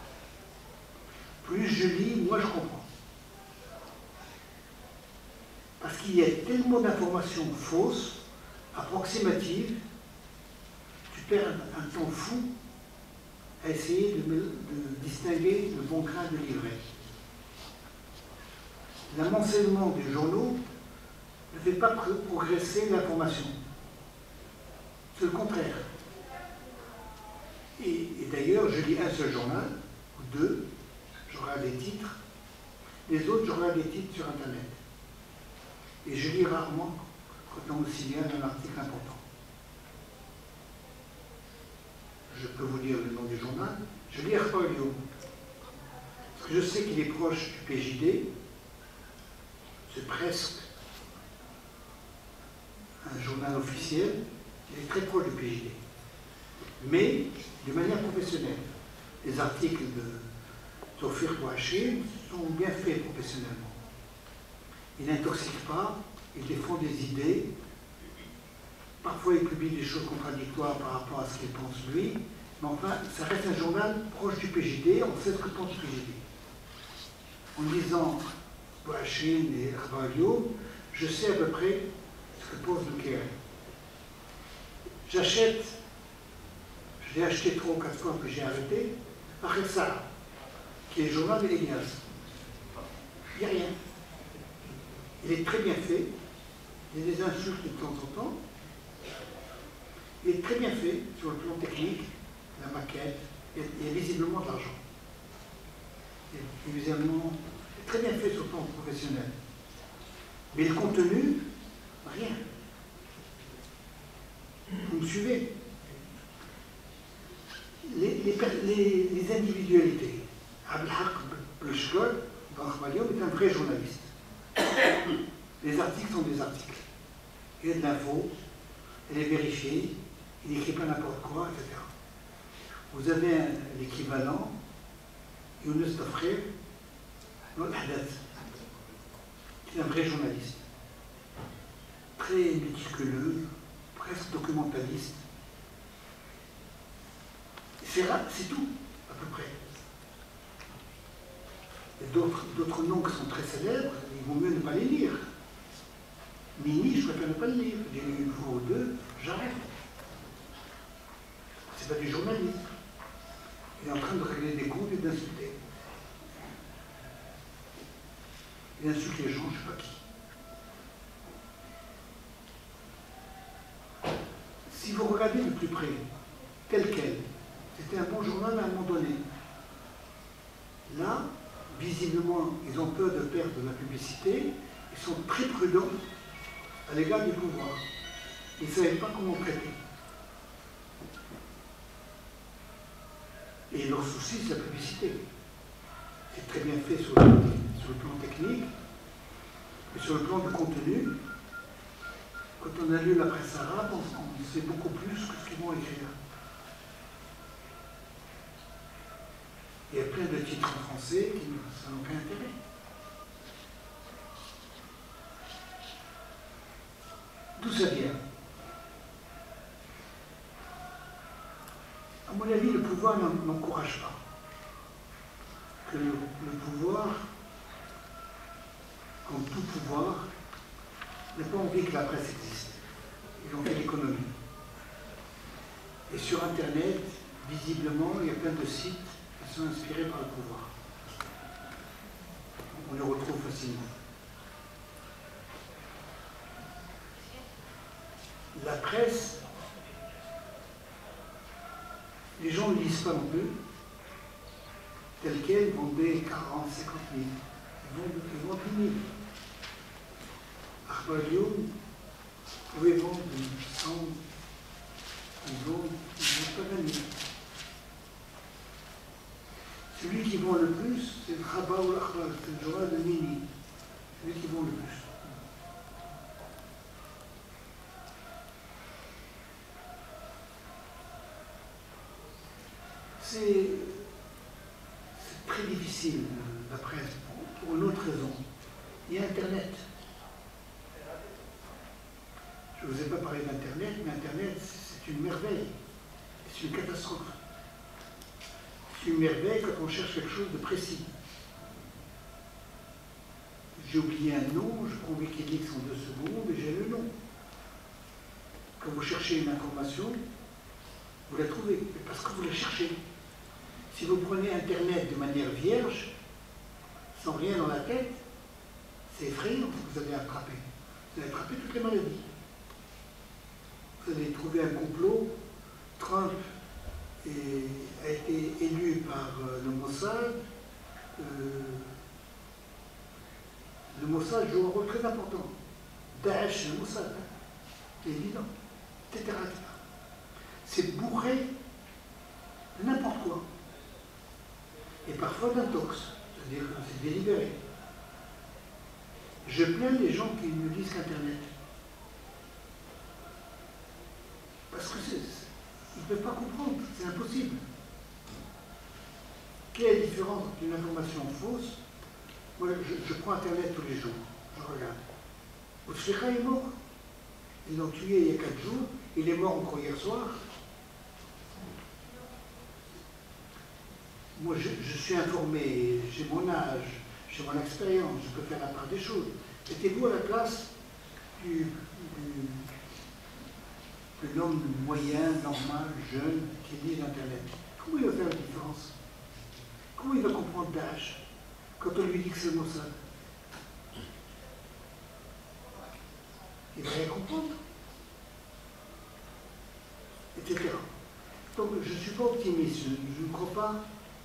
Plus je lis, moins je comprends. Parce qu'il y a tellement d'informations fausses, approximatives, tu perds un, un temps fou à essayer de, me, de distinguer le bon grain de l'ivraie. L'amoncellement des journaux ne fait pas progresser l'information. C'est le contraire. Et, et d'ailleurs, je lis un seul journal, ou deux, je regarde les titres. Les autres, je regarde les titres sur Internet. Et je lis rarement quand on me signale un article important. Je peux vous dire le nom du journal. Je lis Arpaio. Parce que je sais qu'il est proche du P J D. C'est presque un journal officiel, il est très proche du P J D. Mais de manière professionnelle. Les articles de Tawfiq Bouachi sont bien faits professionnellement. Ils n'intoxiquent pas, ils défendent des idées. Parfois, il publie des choses contradictoires par rapport à ce qu'il pense lui. Mais enfin, ça reste un journal proche du P J D, on sait ce que pense le P J D. En lisant Bouachi et Arbalio, je sais à peu près ce que pense le Kéry. J'achète, je l'ai acheté trois ou quatre fois que j'ai arrêté, Arresa, qui est le journal de l'Elias. Il n'y a rien. Il est très bien fait, il y a des insultes de temps en temps. Il est très bien fait sur le plan technique, la maquette, il y a, il y a visiblement de l'argent. Il y a visiblement très bien fait sur le plan professionnel. Mais le contenu, rien. Vous me suivez? les, les, les, les individualités. Abdelhak Blechgol, dans Khmalium, est un vrai journaliste. Les articles sont des articles. Il y a de l'info, elle est vérifiée, il n'écrit pas n'importe quoi, et cetera. Vous avez l'équivalent, Younes Tafrir, dans l'Hadath, qui est un vrai journaliste. Très méticuleux, presque documentaliste. C'est tout, à peu près. Il y a d'autres noms qui sont très célèbres, il vaut mieux ne pas les lire. Nini, je préfère ne pas le lire. J'ai lu une fois ou deux, j'arrête. C'est pas du journalisme. Il est en train de régler des comptes et d'insulter. Il insulte les gens, je ne sais pas qui. Si vous regardez de plus près, tel quel, c'était un bon journal à un moment donné. Là, visiblement, ils ont peur de perdre de la publicité, ils sont très prudents à l'égard du pouvoir. Ils ne savaient pas comment traiter. Et leur souci, c'est la publicité. C'est très bien fait sur le, sur le plan technique, mais sur le plan du contenu, quand on a lu la presse arabe, on, on sait beaucoup plus que ce qu'ils vont écrire. Il y a plein de titres en français qui n'ont aucun intérêt. D'où ça vient? À mon avis, le pouvoir n'encourage pas. Que le, le pouvoir, comme tout pouvoir, n'a pas envie que la presse existe. Ils ont fait l'économie. Et sur Internet, visiblement, il y a plein de sites qui sont inspirés par le pouvoir. On les retrouve facilement. La presse, les gens ne lisent pas non plus, telle qu'elle, ils vendaient quarante, cinquante mille. Ils vendent, ils vendent dix mille. Akhbar Lyoum, vous pouvez vendre cent, ils vendent, ils vendent pas vingt mille. Celui qui vend le plus, c'est le Khabar ou l'Akhbar, c'est le journal de Mini. Celui qui vend le plus. C'est très difficile, la presse, pour, pour une autre raison. Il y a Internet. Je ne vous ai pas parlé d'Internet, mais Internet, c'est une merveille. C'est une catastrophe. C'est une merveille quand on cherche quelque chose de précis. J'ai oublié un nom, je prends Wikileaks en deux secondes et j'ai le nom. Quand vous cherchez une information, vous la trouvez, mais parce que vous la cherchez. Si vous prenez Internet de manière vierge, sans rien dans la tête, c'est effrayant ce que vous allez attraper. Vous allez attraper toutes les maladies. Vous allez trouver un complot. Trump est, a été élu par euh, le Mossad. Euh, le Mossad joue un rôle très important. Daesh, le Mossad, hein, c'est évident, et cetera et cetera. C'est bourré de n'importe quoi. Et parfois d'intox, c'est-à-dire que c'est délibéré. Je plains les gens qui ne lisent qu'Internet. Parce que c'est, ils ne peuvent pas comprendre, c'est impossible. Quelle est la différence entre une information fausse? Moi, je, je prends Internet tous les jours, je regarde. Bouteflika est mort. Ils l'ont tué il y a quatre jours, il est mort encore hier soir. Moi, je, je suis informé, j'ai mon âge, j'ai mon expérience, je peux faire la part des choses. Mettez-vous à la place du, du, de l'homme moyen, normal, jeune, qui lit Internet. Comment il va faire la différence? Comment il va comprendre Daesh quand on lui dit que c'est le Mossad? Il va rien comprendre, et cetera. Donc, je ne suis pas optimiste, je, je ne crois pas.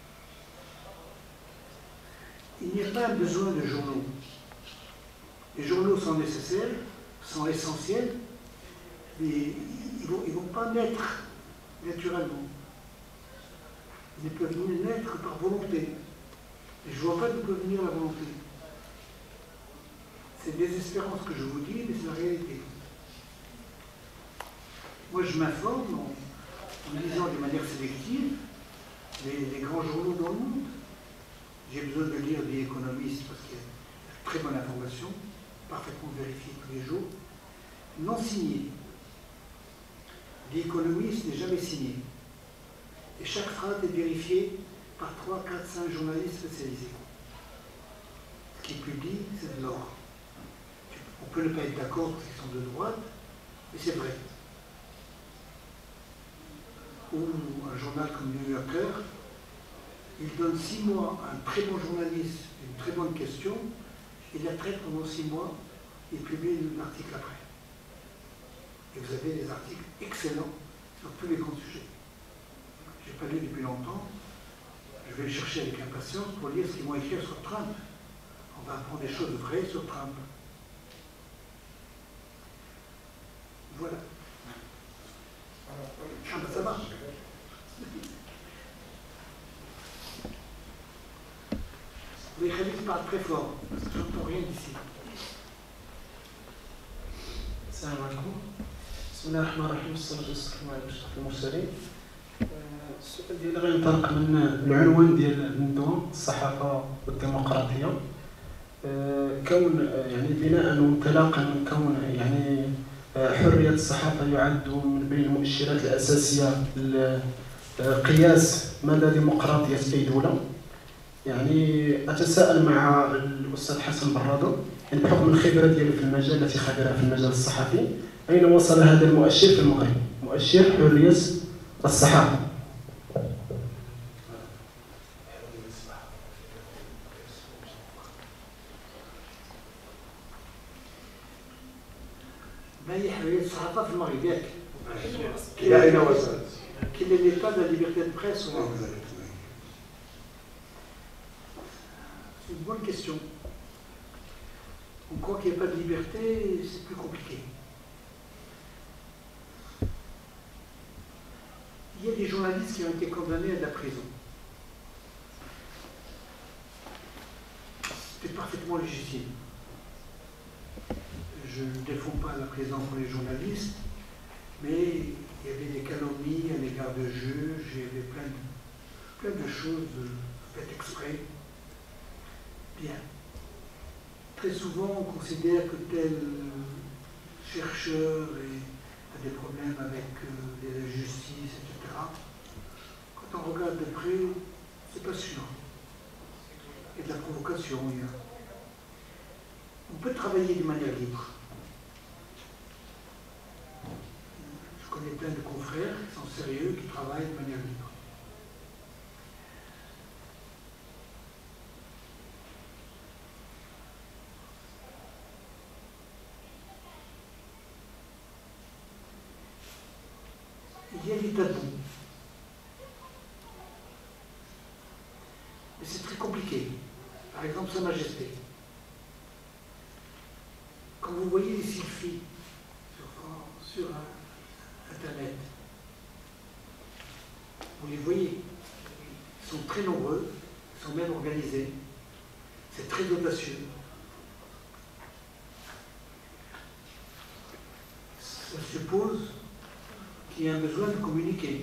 Il n'y a pas besoin de journaux. Les journaux sont nécessaires, sont essentiels, mais ils ne vont, ils vont pas naître naturellement. Ils ne peuvent naître par volonté. Et je ne vois pas d'où peut venir la volonté. C'est désespérant ce que je vous dis, mais c'est la réalité. Moi, je m'informe en, en lisant de manière sélective les, les grands journaux dans le monde. J'ai besoin de lire des économistes parce qu'il y a de très bonne information, parfaitement vérifiée tous les jours, non signée. L'économiste n'est jamais signé. Et chaque phrase est vérifiée par trois, quatre, cinq journalistes spécialisés. Ce qu'ils publient, c'est de l'or. On peut ne pas être d'accord parce qu'ils sont de droite, mais c'est vrai. Ou un journal comme New Yorker, il donne six mois à un très bon journaliste une très bonne question, il la traite pendant six mois et publie un article après. Et vous avez des articles excellents sur tous les grands sujets. Je n'ai pas lu depuis longtemps, je vais le chercher avec impatience pour lire ce qu'ils vont écrire sur Trump. On va apprendre des choses vraies sur Trump. Voilà. Ah ben ça va. Mais Khalid parle très fort, parce que je n'entends rien d'ici. السلام عليكم. بسم الله الرحمن الرحيم والصلاة والسلام على أشرف المرسلين. السؤال ديالي غينطلق من العنوان ديال الندوة الصحافة والديمقراطية. كون يعني بناء وانطلاقا من كون يعني حرية الصحافة يعد من بين المؤشرات الأساسية لقياس مدى ديمقراطية أي دولة. يعني أتساءل مع الأستاذ حسن برادة يعني بحكم الخبرة ديالو في المجال التي خبرها في المجال الصحفي، أين وصل هذا المؤشر في المغرب؟ مؤشر حرية الصحافة. ما هي حرية الصحافة في المغرب ياك؟ إلى أين وصلت؟ Quel est l'état de la liberté de presse au Maroc? C'est une bonne question. On croit qu'il n'y a pas de liberté, c'est plus compliqué. Il y a des journalistes qui ont été condamnés à de la prison. C'était parfaitement légitime. Je ne défends pas la prison pour les journalistes, mais il y avait des calomnies à l'égard de juges, il y avait plein de, plein de choses faites exprès. Bien. Très souvent, on considère que tel chercheur a des problèmes avec euh, la justice, et cetera. Quand on regarde de près, c'est pas sûr. Il y a de la provocation. Il y a... On peut travailler de manière libre. Je connais plein de confrères qui sont sérieux, qui travaillent de manière libre. Il y a des tabous. Mais c'est très compliqué. Par exemple, Sa Majesté. Quand vous voyez les selfies sur, sur Internet, vous les voyez. Ils sont très nombreux, ils sont même organisés. C'est très audacieux. Ça suppose qu'il y a un besoin de communiquer.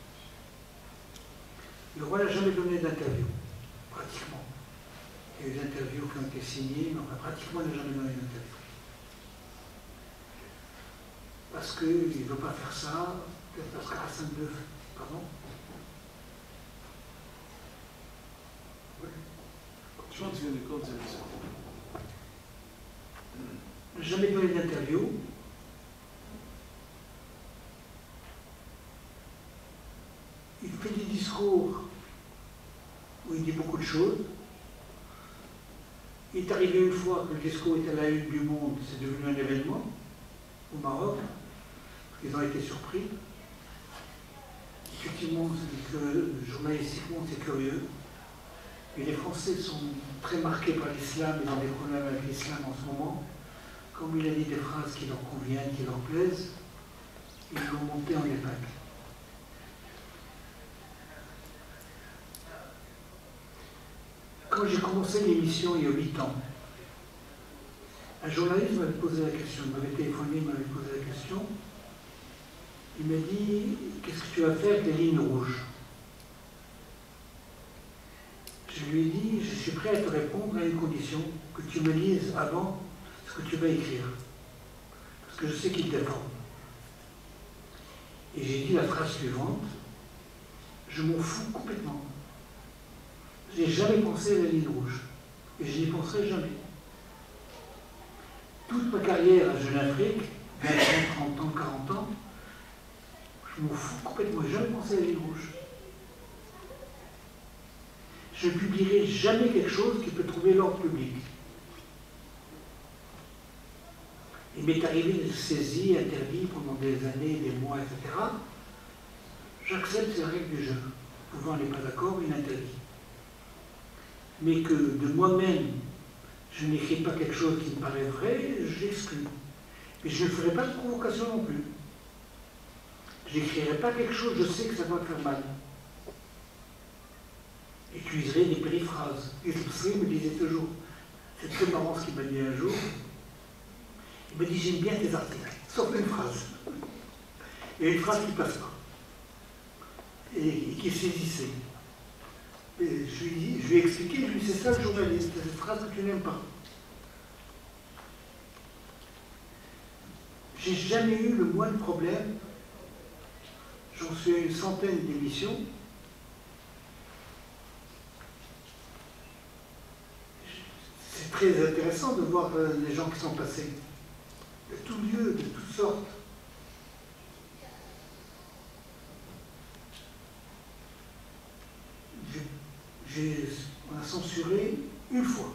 Le roi n'a jamais donné d'interview, pratiquement. Il y a eu des interviews qui ont été signées, mais enfin, pratiquement il n'a jamais donné d'interview. Parce qu'il ne veut pas faire ça, peut-être parce qu'Hassan deux, pardon. Oui. Il n'a jamais donné d'interview. Il fait des discours où il dit beaucoup de choses. Il est arrivé une fois que le discours était à la une du Monde, c'est devenu un événement au Maroc. Ils ont été surpris. Effectivement, que, journalistiquement, c'est curieux. Et les Français sont très marqués par l'islam, ils ont des problèmes avec l'islam en ce moment. Comme il a dit des phrases qui leur conviennent, qui leur plaisent, ils l'ont monté en épingle. Quand j'ai commencé l'émission il y a huit ans, un journaliste m'avait posé la question, il m'avait téléphoné, il m'avait posé la question. Il m'a dit, qu'est-ce que tu vas faire avec les lignes rouges? Je lui ai dit, je suis prêt à te répondre à une condition, que tu me lises avant ce que tu vas écrire. Parce que je sais qu'il t'apprend. Et j'ai dit la phrase suivante, je m'en fous complètement. Je n'ai jamais pensé à la ligne rouge. Et je n'y penserai jamais. Toute ma carrière à Jeune Afrique, vingt ans, trente ans, quarante ans, je m'en fous complètement. Je n'ai jamais pensé à la ligne rouge. Je ne publierai jamais quelque chose qui peut trouver l'ordre public. Il m'est arrivé de saisir, interdit pendant des années, des mois, et cetera. J'accepte, c'est la règle du jeu. Souvent, on n'est pas d'accord, il interdit. Mais que de moi-même, je n'écris pas quelque chose qui me paraît vrai, je l'exclus. Mais je ne ferai pas de provocation non plus. Je n'écrirai pas quelque chose, je sais que ça va faire mal. J'utiliserai des périphrases. Et le me disait toujours, c'est très marrant ce qu'il m'a dit un jour, il m'a dit j'aime bien tes articles, sauf une phrase. Il y a une phrase qui passe pas. Et, et qui saisissait. Et je lui dis, je lui ai expliqué, je lui ai dit c'est ça le journaliste, c'est cette phrase que tu n'aimes pas. J'ai jamais eu le moindre problème. J'en suis à une centaine d'émissions. C'est très intéressant de voir les gens qui sont passés, de tous lieux, de toutes sortes. J'ai, on a censuré une fois.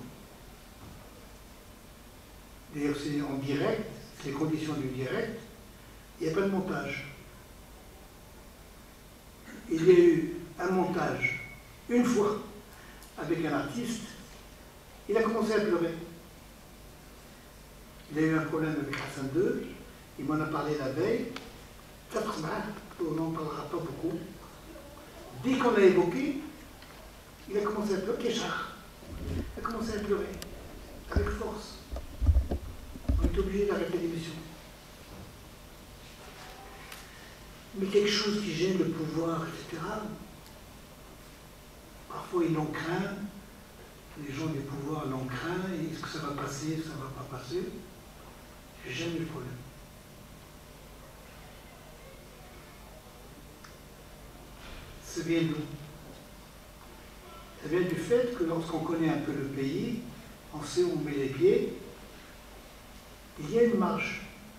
D'ailleurs, c'est en direct, c'est les conditions du direct, il n'y a pas de montage. Il y a eu un montage une fois avec un artiste. Il a commencé à pleurer. Il a eu un problème avec Hassan deux, il m'en a parlé la veille. Peut-être on n'en parlera pas beaucoup. Dès qu'on l'a évoqué, il a commencé à pleurer. Kéchar a commencé à pleurer, avec force. On est obligé d'arrêter l'émission. Mais quelque chose qui gêne le pouvoir, et cetera, parfois ils l'ont craint. Les gens du pouvoir l'ont craint, est-ce que ça va passer, ça ne va pas passer? J'ai jamais eu de problème. Ça vient d'où? Ça vient du fait que lorsqu'on connaît un peu le pays, on sait où on met les pieds, il y a une marge.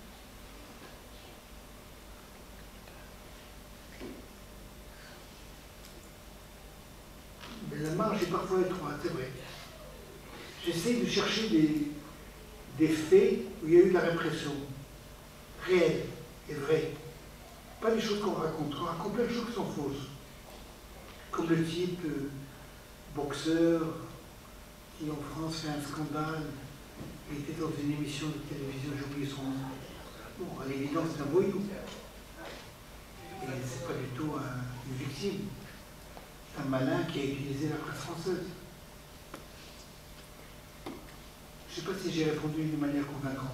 Mais la marge est parfois étroite, c'est vrai. J'essaie de chercher des, des faits où il y a eu de la répression, réelle et vraie. Pas des choses qu'on raconte. On raconte plein de choses qui sont fausses. Comme le type euh, boxeur qui en France fait un scandale. Il était dans une émission de télévision, j'ai oublié son nom. Bon, à l'évidence, c'est un voyou. Et c'est pas du tout un, une victime. C'est un malin qui a utilisé la presse française. Je ne sais pas si j'ai répondu d'une manière convaincante.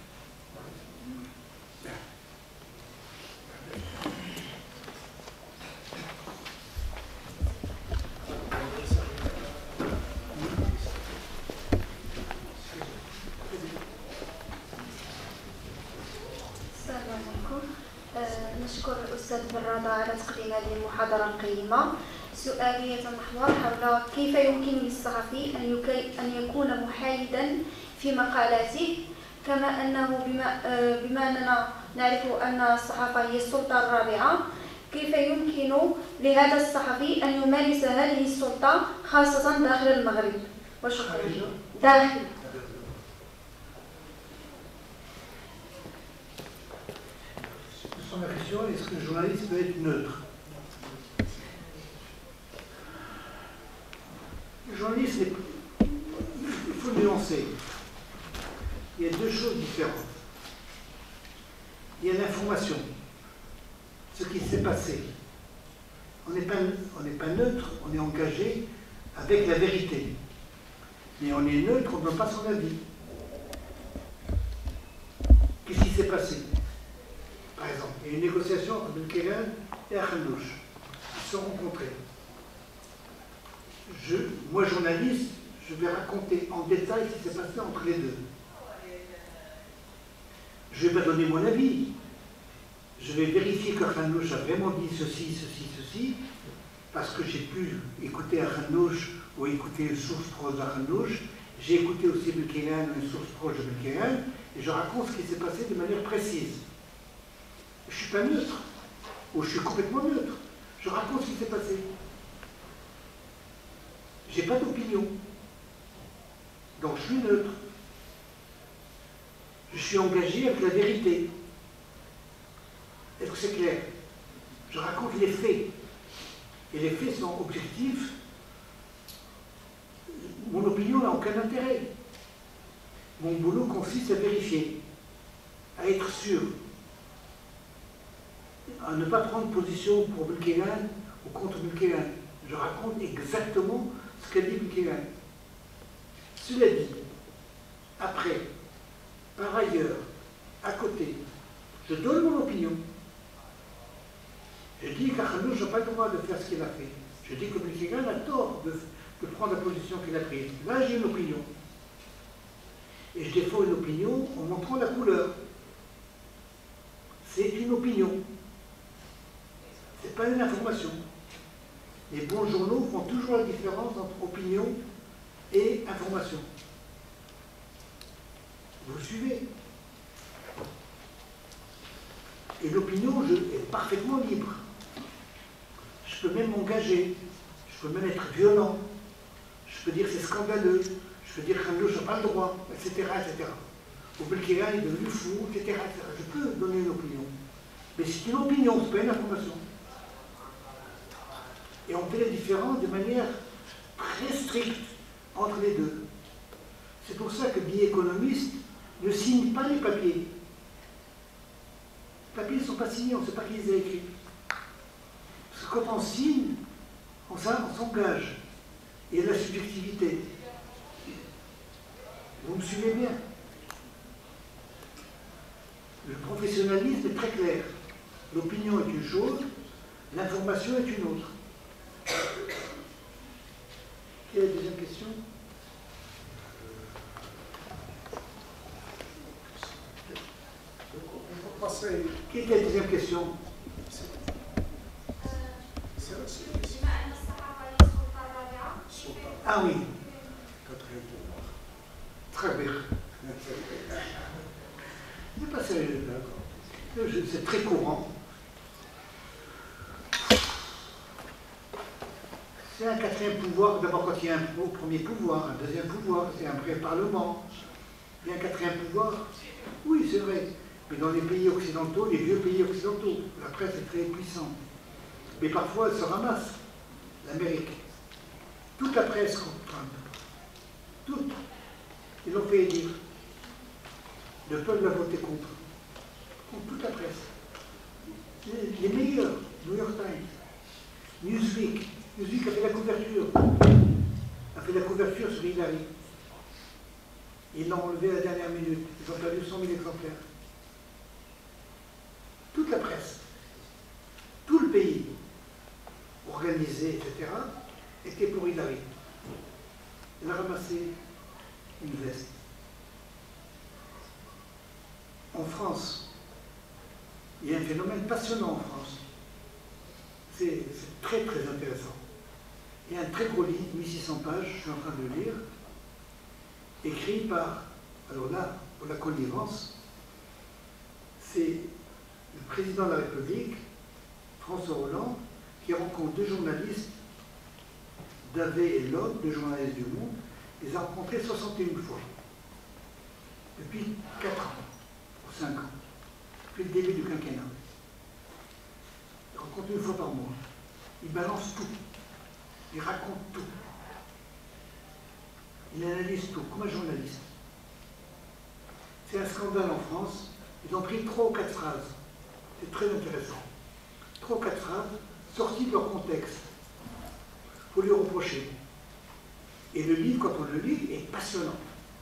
نشكر الأستاذ برادة على تقديم هذه المحاضرة القيمة. سؤالي يتمحور حول كيف يمكن للصحفي أن يكون محايدا في مقالاته، كما أنه بما, بما أننا نعرف أن الصحافة هي السلطة الرابعة، كيف يمكن لهذا الصحفي أن يمارس هذه السلطة خاصة داخل المغرب؟ وشكرا. داخل La question, est-ce que le journaliste peut être neutre? Le journaliste, il faut nuancer. Il y a deux choses différentes. Il y a l'information, ce qui s'est passé. On n'est pas, on n'est pas neutre, on est engagé avec la vérité. Mais on est neutre, on ne donne pas son avis. Qu'est-ce qui s'est passé? Par exemple, il y a une négociation entre Belkhegan et Akhandouche. Ils se sont rencontrés. Je, moi, journaliste, je vais raconter en détail ce qui s'est passé entre les deux. Je ne vais pas donner mon avis. Je vais vérifier qu'Akhandouche a vraiment dit ceci, ceci, ceci, parce que j'ai pu écouter Akhandouche ou écouter une source proche d'Akhandouche. J'ai écouté aussi Belkhegan ou une source proche de Belkhegan, et je raconte ce qui s'est passé de manière précise. Je ne suis pas neutre, ou je suis complètement neutre. Je raconte ce qui s'est passé. Je n'ai pas d'opinion. Donc je suis neutre. Je suis engagé avec la vérité. Est-ce que c'est clair? Je raconte les faits. Et les faits sont objectifs. Mon opinion n'a aucun intérêt. Mon boulot consiste à vérifier. à être sûr, à ne pas prendre position pour Boulkégan ou contre Boulkégan. Je raconte exactement ce qu'a dit Boulkégan. Cela dit, après, par ailleurs, à côté, je donne mon opinion. Je dis qu'Akhanouch n'a pas le droit de faire ce qu'il a fait. Je dis que Boulkégan a tort de, de prendre la position qu'il a prise. Là, j'ai une opinion. Et je défends une opinion en montrant la couleur. C'est une opinion. Ce n'est pas une information. Les bons journaux font toujours la différence entre opinion et information. Vous suivez? Et l'opinion est parfaitement libre. Je peux même m'engager. Je peux même être violent. Je peux dire c'est scandaleux. Je peux dire qu'Akhanouch n'a pas le droit, et cetera, et cetera. Ou Boulkégan est devenu fou, et cetera, et cetera. Je peux donner une opinion. Mais c'est une opinion, ce n'est pas une information. Et on fait la différence de manière très stricte entre les deux. C'est pour ça que The Economist ne signe pas les papiers. Les papiers ne sont pas signés, on ne sait pas qui les a écrits. Parce que quand on signe, on s'engage. Il y a de la subjectivité. Vous me suivez bien? Le professionnalisme est très clair. L'opinion est une chose, l'information est une autre. Quelle est la deuxième question? On va passer. Quelle est la deuxième question? Ah oui. Très bien. C'est pas sérieux, d'accord. C'est très courant. C'est un quatrième pouvoir. D'abord, quand il y a un premier pouvoir, un deuxième pouvoir, c'est un vrai parlement. Il y a un quatrième pouvoir. Oui, c'est vrai. Mais dans les pays occidentaux, les vieux pays occidentaux, la presse est très puissante. Mais parfois, elle se ramasse. L'Amérique. Toute la presse contre Trump. Toute. Ils l'ont fait élire. Le peuple a voté contre. Contre toute la presse. Les, les meilleurs. New York Times. Newsweek. Newsweek a fait la couverture. A fait la couverture sur Hillary. Ils l'ont enlevé à la dernière minute. Ils ont perdu cent mille exemplaires. Toute la presse. Tout le pays, organisé, et cetera, était pour Hillary. Elle a ramassé une veste. En France, il y a un phénomène passionnant en France. C'est très très intéressant. Il y a un très gros livre, mille six cents pages, je suis en train de le lire, écrit par, alors là, pour la connivence, c'est le président de la République, François Hollande, qui rencontre deux journalistes, Davé et Lode, deux journalistes du Monde, les a rencontrés soixante et une fois, depuis quatre ans, ou cinq ans, depuis le début du quinquennat. Ils rencontrent une fois par mois. Ils balancent tout. Ils racontent tout. Ils analysent tout, comme un journaliste. C'est un scandale en France. Ils ont pris trois ou quatre phrases. C'est très intéressant. Trois ou quatre phrases sorties de leur contexte. Il faut lui reprocher. Et le livre, quand on le lit, est passionnant.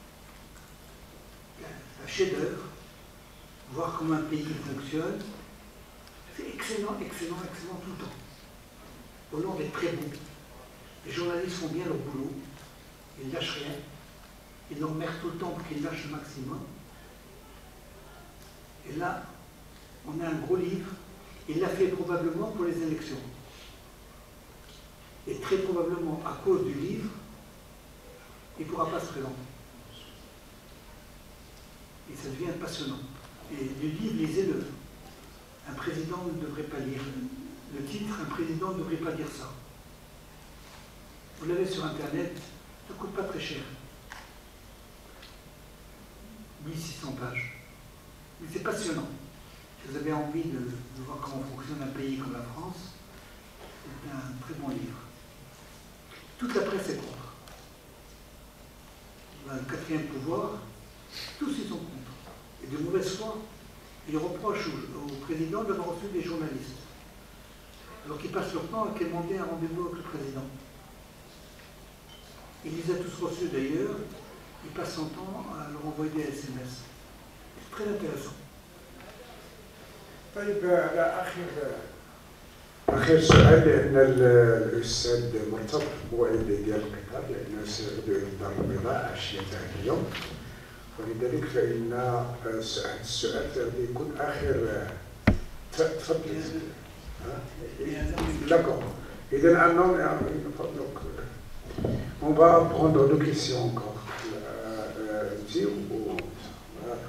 C'est un chef-d'œuvre. Voir comment un pays fonctionne. C'est excellent, excellent, excellent tout le temps. Hollande est très bon. Les journalistes font bien leur boulot. Ils ne lâchent rien. Ils leur merdent tout le temps pour qu'ils lâchent le maximum. Et là, on a un gros livre. Il l'a fait probablement pour les élections. Et très probablement, à cause du livre, il ne pourra pas se présenter. Et ça devient passionnant. Et le livre, lisez-le. Un président ne devrait pas lire. Le titre, un président ne devrait pas dire ça. Vous l'avez sur Internet, ça ne coûte pas très cher. mille six cents pages. Mais c'est passionnant. Si vous avez envie de, de voir comment fonctionne un pays comme la France, c'est un très bon livre. Toute la presse est contre. Le quatrième pouvoir, tous ils sont contre. Et de mauvaise foi, il reproche au, au président d'avoir reçu des journalistes. Alors qu'ils passent leur temps à demander un rendez-vous avec le président. Ils les a tous reçus d'ailleurs, ils passent son temps à leur envoyer des S M S. C'est très intéressant. طيب على اخر اخر سؤال لان الاستاذ مرتبط بموعد ديال القطار لانه سيعود الى الدار البيضاء عشيه اليوم ولذلك فان هذا السؤال يكون اخر تفضل. D'accord. Et donc, on va prendre deux questions encore. Euh, ou, voilà,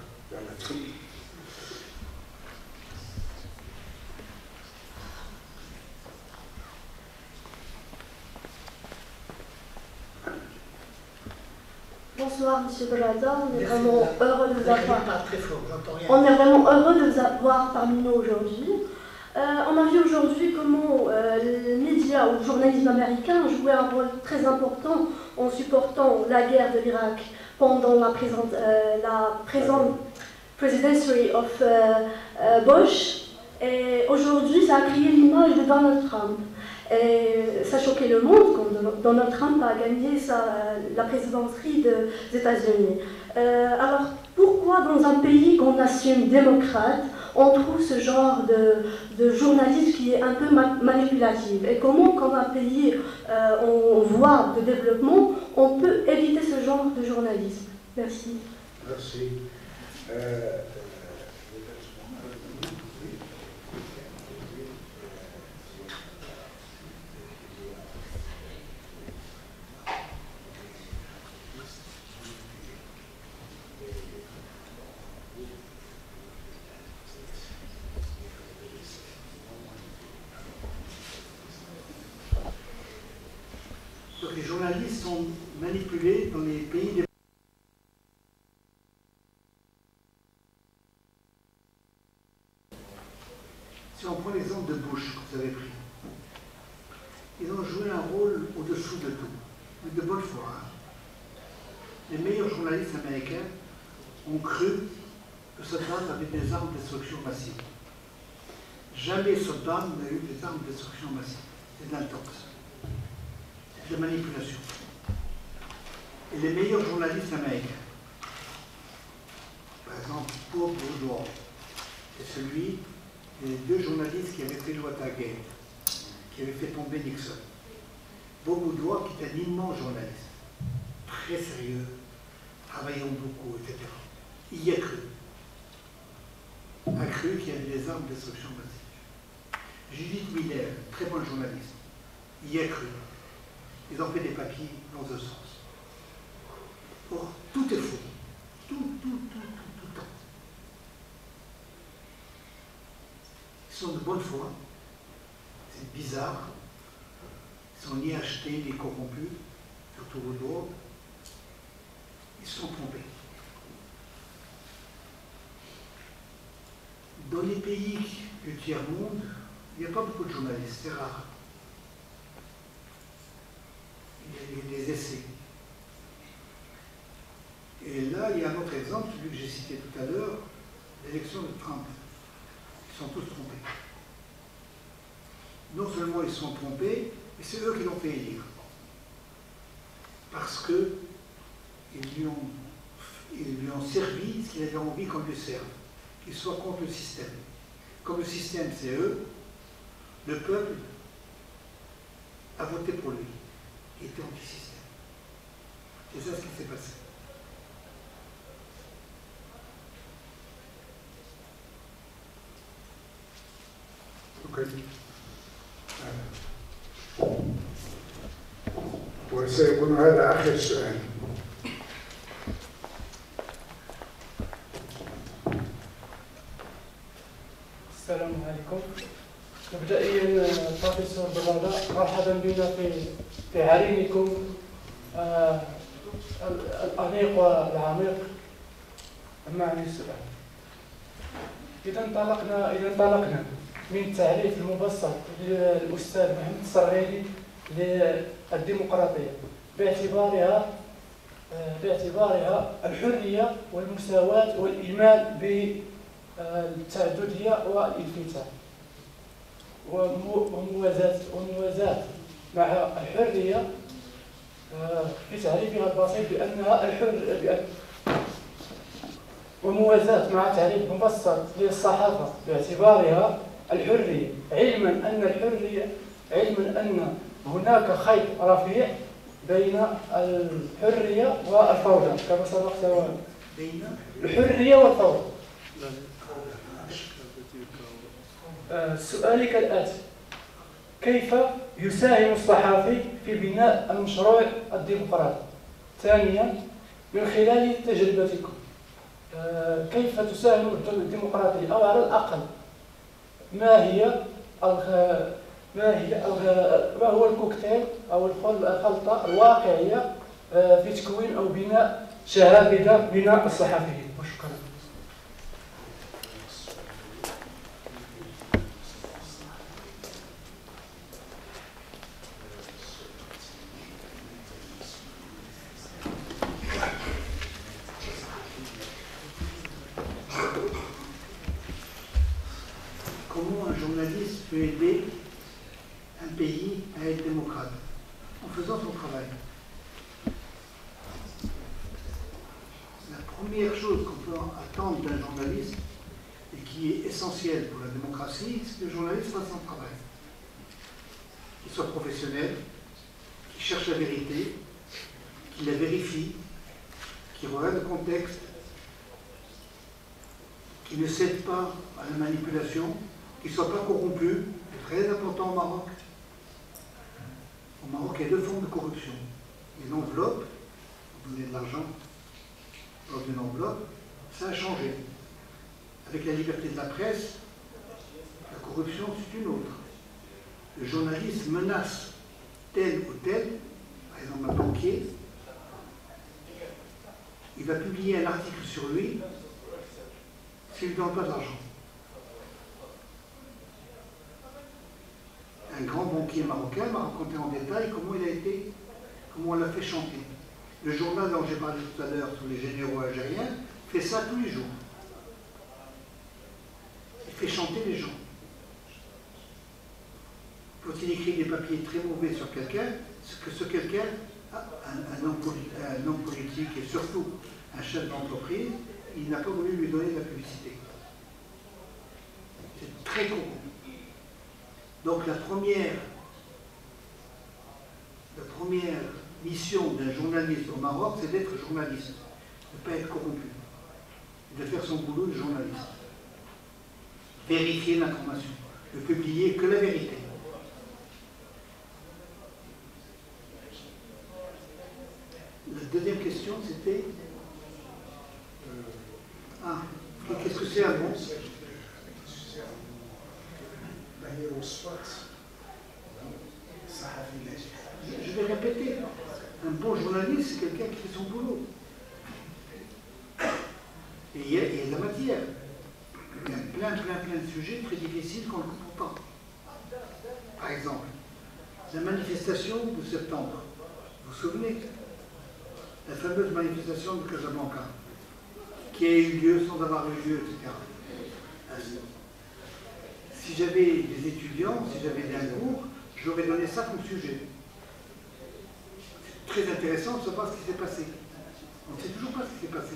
Bonsoir Monsieur Brada, on est vraiment heureux de vous avoir. Très fort, j'entends rien. On est vraiment heureux de vous avoir parmi nous aujourd'hui. Euh, on a vu aujourd'hui comment euh, les médias ou le journalisme américain jouaient un rôle très important en supportant la guerre de l'Irak pendant la, présente, euh, la présente presidency of euh, euh, Bush. Et aujourd'hui, ça a créé l'image de Donald Trump. Et ça choquait le monde quand Donald Trump a gagné sa, la présidentielle des États-Unis. Euh, alors, pourquoi dans un pays qu'on assume démocrate, on trouve ce genre de, de journalisme qui est un peu ma manipulatif? Et comment, quand un pays euh, on voit de développement, on peut éviter ce genre de journalisme? Merci. Merci. Euh... Donc les journalistes sont manipulés dans les pays des... Si on prend l'exemple de Bush, que vous avez pris, ils ont joué un rôle au-dessous de tout, mais de bonne foi. Hein. Les meilleurs journalistes américains ont cru que Saddam avait des armes de destruction massive. Jamais Saddam n'a eu des armes de destruction massive. C'est de l'intox. De manipulation. Et les meilleurs journalistes américains, par exemple Bob Woodward, c'est celui des deux journalistes qui avaient fait le Watergate, qui avaient fait tomber Nixon. Bob Woodward, qui est un immense journaliste, très sérieux, travaillant beaucoup, et cetera. Il y a cru. A cru qu'il y avait des armes de destruction massive. Judith Miller, très bonne journaliste, il y a cru. Ils ont fait des papiers dans ce sens. Or, tout est faux. Tout, tout, tout, tout, tout le temps. Ils sont de bonne foi. C'est bizarre. Ils sont ni achetés, ni corrompus, surtout au droit. Ils se sont trompés. Dans les pays du tiers-monde, il n'y a pas beaucoup de journalistes, c'est rare. Il y a des essais. Et là, il y a un autre exemple, celui que j'ai cité tout à l'heure, l'élection de Trump. Ils sont tous trompés. Non seulement ils sont trompés, mais c'est eux qui l'ont fait élire. Parce qu'ils lui ont, ils lui ont servi ce qu'il avait envie qu'on lui serve, qu'il soit contre le système. Comme le système, c'est eux, le peuple a voté pour lui. Il était anti-système. C'est ça ce qui s'est passé. Ok. وسيكون هذا آخر سؤال. السلام عليكم. مبدئيا بروفيسور برادة، مرحبا بنا في في عرينكم آه الأنيق والعميق. معني السؤال. إذا انطلقنا إذا انطلقنا من التعريف المبسط للأستاذ محمد الصرغيلي للديمقراطية باعتبارها باعتبارها الحرية والمساواة والإيمان التعددية والانفتاح وموازاة وموازاة مع الحرية في تعريفها البسيط بأنها الحر بأن وموازاة مع تعريف مبسط للصحافة باعتبارها الحرية، علما أن الحرية علما أن هناك خيط رفيع بين الحرية والفوضى كما سبق بين الحرية والفوضى. سؤالي كالآتي: كيف يساهم الصحافي في بناء المشروع الديمقراطي؟ ثانيا، من خلال تجربتكم كيف تساهم الديمقراطية، أو على الأقل ما هي ما هي ما هو الكوكتيل أو الخلطة الواقعية في تكوين أو بناء شهادة بناء الصحفيين؟ وشكرا. Comment un journaliste peut aider un pays à être démocrate? En faisant son travail. La première chose qu'on peut attendre d'un journaliste et qui est essentielle pour la démocratie, c'est que le journaliste fasse son travail. Qu'il soit professionnel, qu'il cherche la vérité, qu'il la vérifie, qu'il regarde le contexte, qu'il ne cède pas à la manipulation, qu'il ne soit pas corrompu. C'est très important au Maroc. Au Maroc, il y a deux formes de corruption. Il y a l'enveloppe, on donnait de l'argent dans une enveloppe, ça a changé. Avec la liberté de la presse, la corruption, c'est une autre. Le journaliste menace tel ou tel, par exemple un banquier, il va publier un article sur lui s'il ne lui donne pas de l'argent. Un grand banquier marocain m'a raconté en détail comment il a été, comment on l'a fait chanter. Le journal dont j'ai parlé tout à l'heure sur les généraux algériens fait ça tous les jours. Il fait chanter les gens. Quand il écrit des papiers très mauvais sur quelqu'un, c'est que ce quelqu'un, un, un, homme un homme politique et surtout un chef d'entreprise, il n'a pas voulu lui donner de la publicité. C'est très corrompu. Donc la première, la première mission d'un journaliste au Maroc, c'est d'être journaliste, de ne pas être corrompu, de faire son boulot de journaliste. Vérifier l'information, ne publier que la vérité. La deuxième question, c'était... Ah, qu'est-ce que c'est un bon? Je vais répéter. Un bon journaliste, c'est quelqu'un qui fait son boulot. Et il y a, il y a de la matière. Il y a plein, plein, plein de sujets très difficiles qu'on ne comprend pas. Par exemple, la manifestation de septembre. Vous vous souvenez? La fameuse manifestation de Casablanca, qui a eu lieu sans avoir eu lieu, et cetera. Si j'avais des étudiants, si j'avais des cours, j'aurais donné ça comme sujet. C'est très intéressant de savoir ce qui s'est passé. On ne sait toujours pas ce qui s'est passé.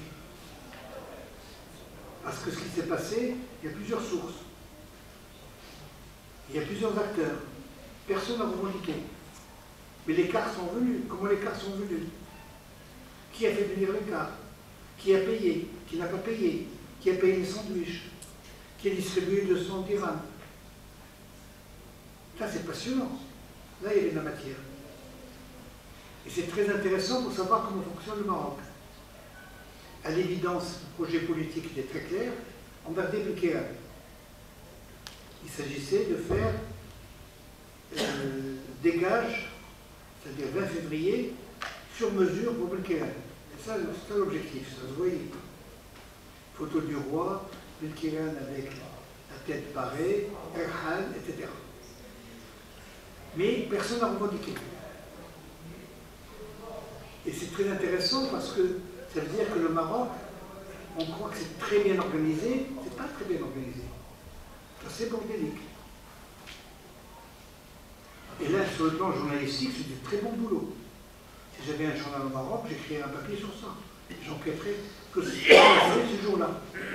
Parce que ce qui s'est passé, il y a plusieurs sources. Il y a plusieurs acteurs. Personne n'a revendiqué. Mais les cars sont venus. Comment les cars sont venus? Qui a fait venir les cars? Qui a payé? Qui n'a pas payé? Qui a payé les sandwichs? Qui a distribué deux cents dirhams? Là, c'est passionnant. Là, il y avait de la matière. Et c'est très intéressant pour savoir comment fonctionne le Maroc. À l'évidence, le projet politique était très clair. On va débuter. Il s'agissait de faire euh, des gages, c'est-à-dire vingt février, sur mesure pour Belkheïren. C'est ça, ça l'objectif, ça se voyait. Photo du roi, Belkheïren avec la tête barrée, Erhan, et cetera. Mais personne n'a revendiqué. Et c'est très intéressant parce que ça veut dire que le Maroc on croit que c'est très bien organisé, c'est pas très bien organisé. C'est assez bordélique. Et là, sur le plan journalistique, c'est du très bon boulot. Si j'avais un journal au Maroc, j'écrirais un papier sur ça. J'enquêterais que ce qui s'est passé ce jour-là.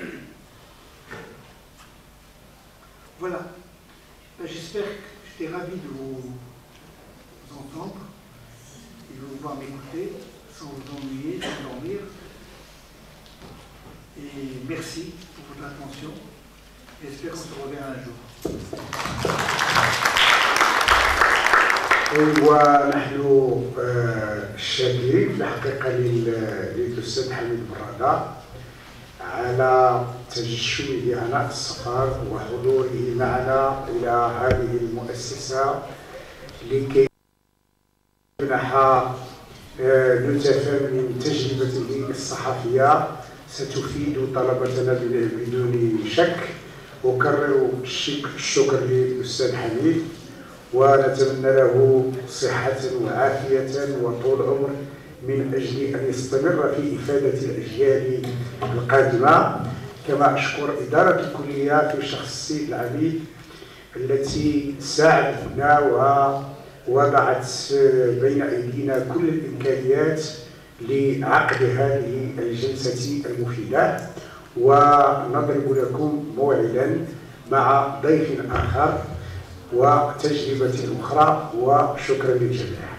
Voilà. Ben, j'espère que j'étais ravi de vous, vous entendre et de vous voir m'écouter sans vous ennuyer, sans dormir. Et merci pour votre attention. J'espère qu'on se reverra un jour. ونحن شاكرين في الحقيقة للأستاذ حميد برادة على تجشمه عناء السفر وحضوره معنا إلى هذه المؤسسة لكي يمنح نتفا من تجربته الصحفية ستفيد طلبتنا بدون شك. أكرر الشكر للأستاذ حميد ونتمنى له صحة وعافية وطول عمر من أجل أن يستمر في إفادة الأجيال القادمة. كما أشكر إدارة الكلية في شخص السيد العميد التي ساعدتنا ووضعت بين أيدينا كل الإمكانيات لعقد هذه الجلسة المفيدة. ونضرب لكم موعدا مع ضيف آخر وتجربة أخرى، وشكرا للجميع.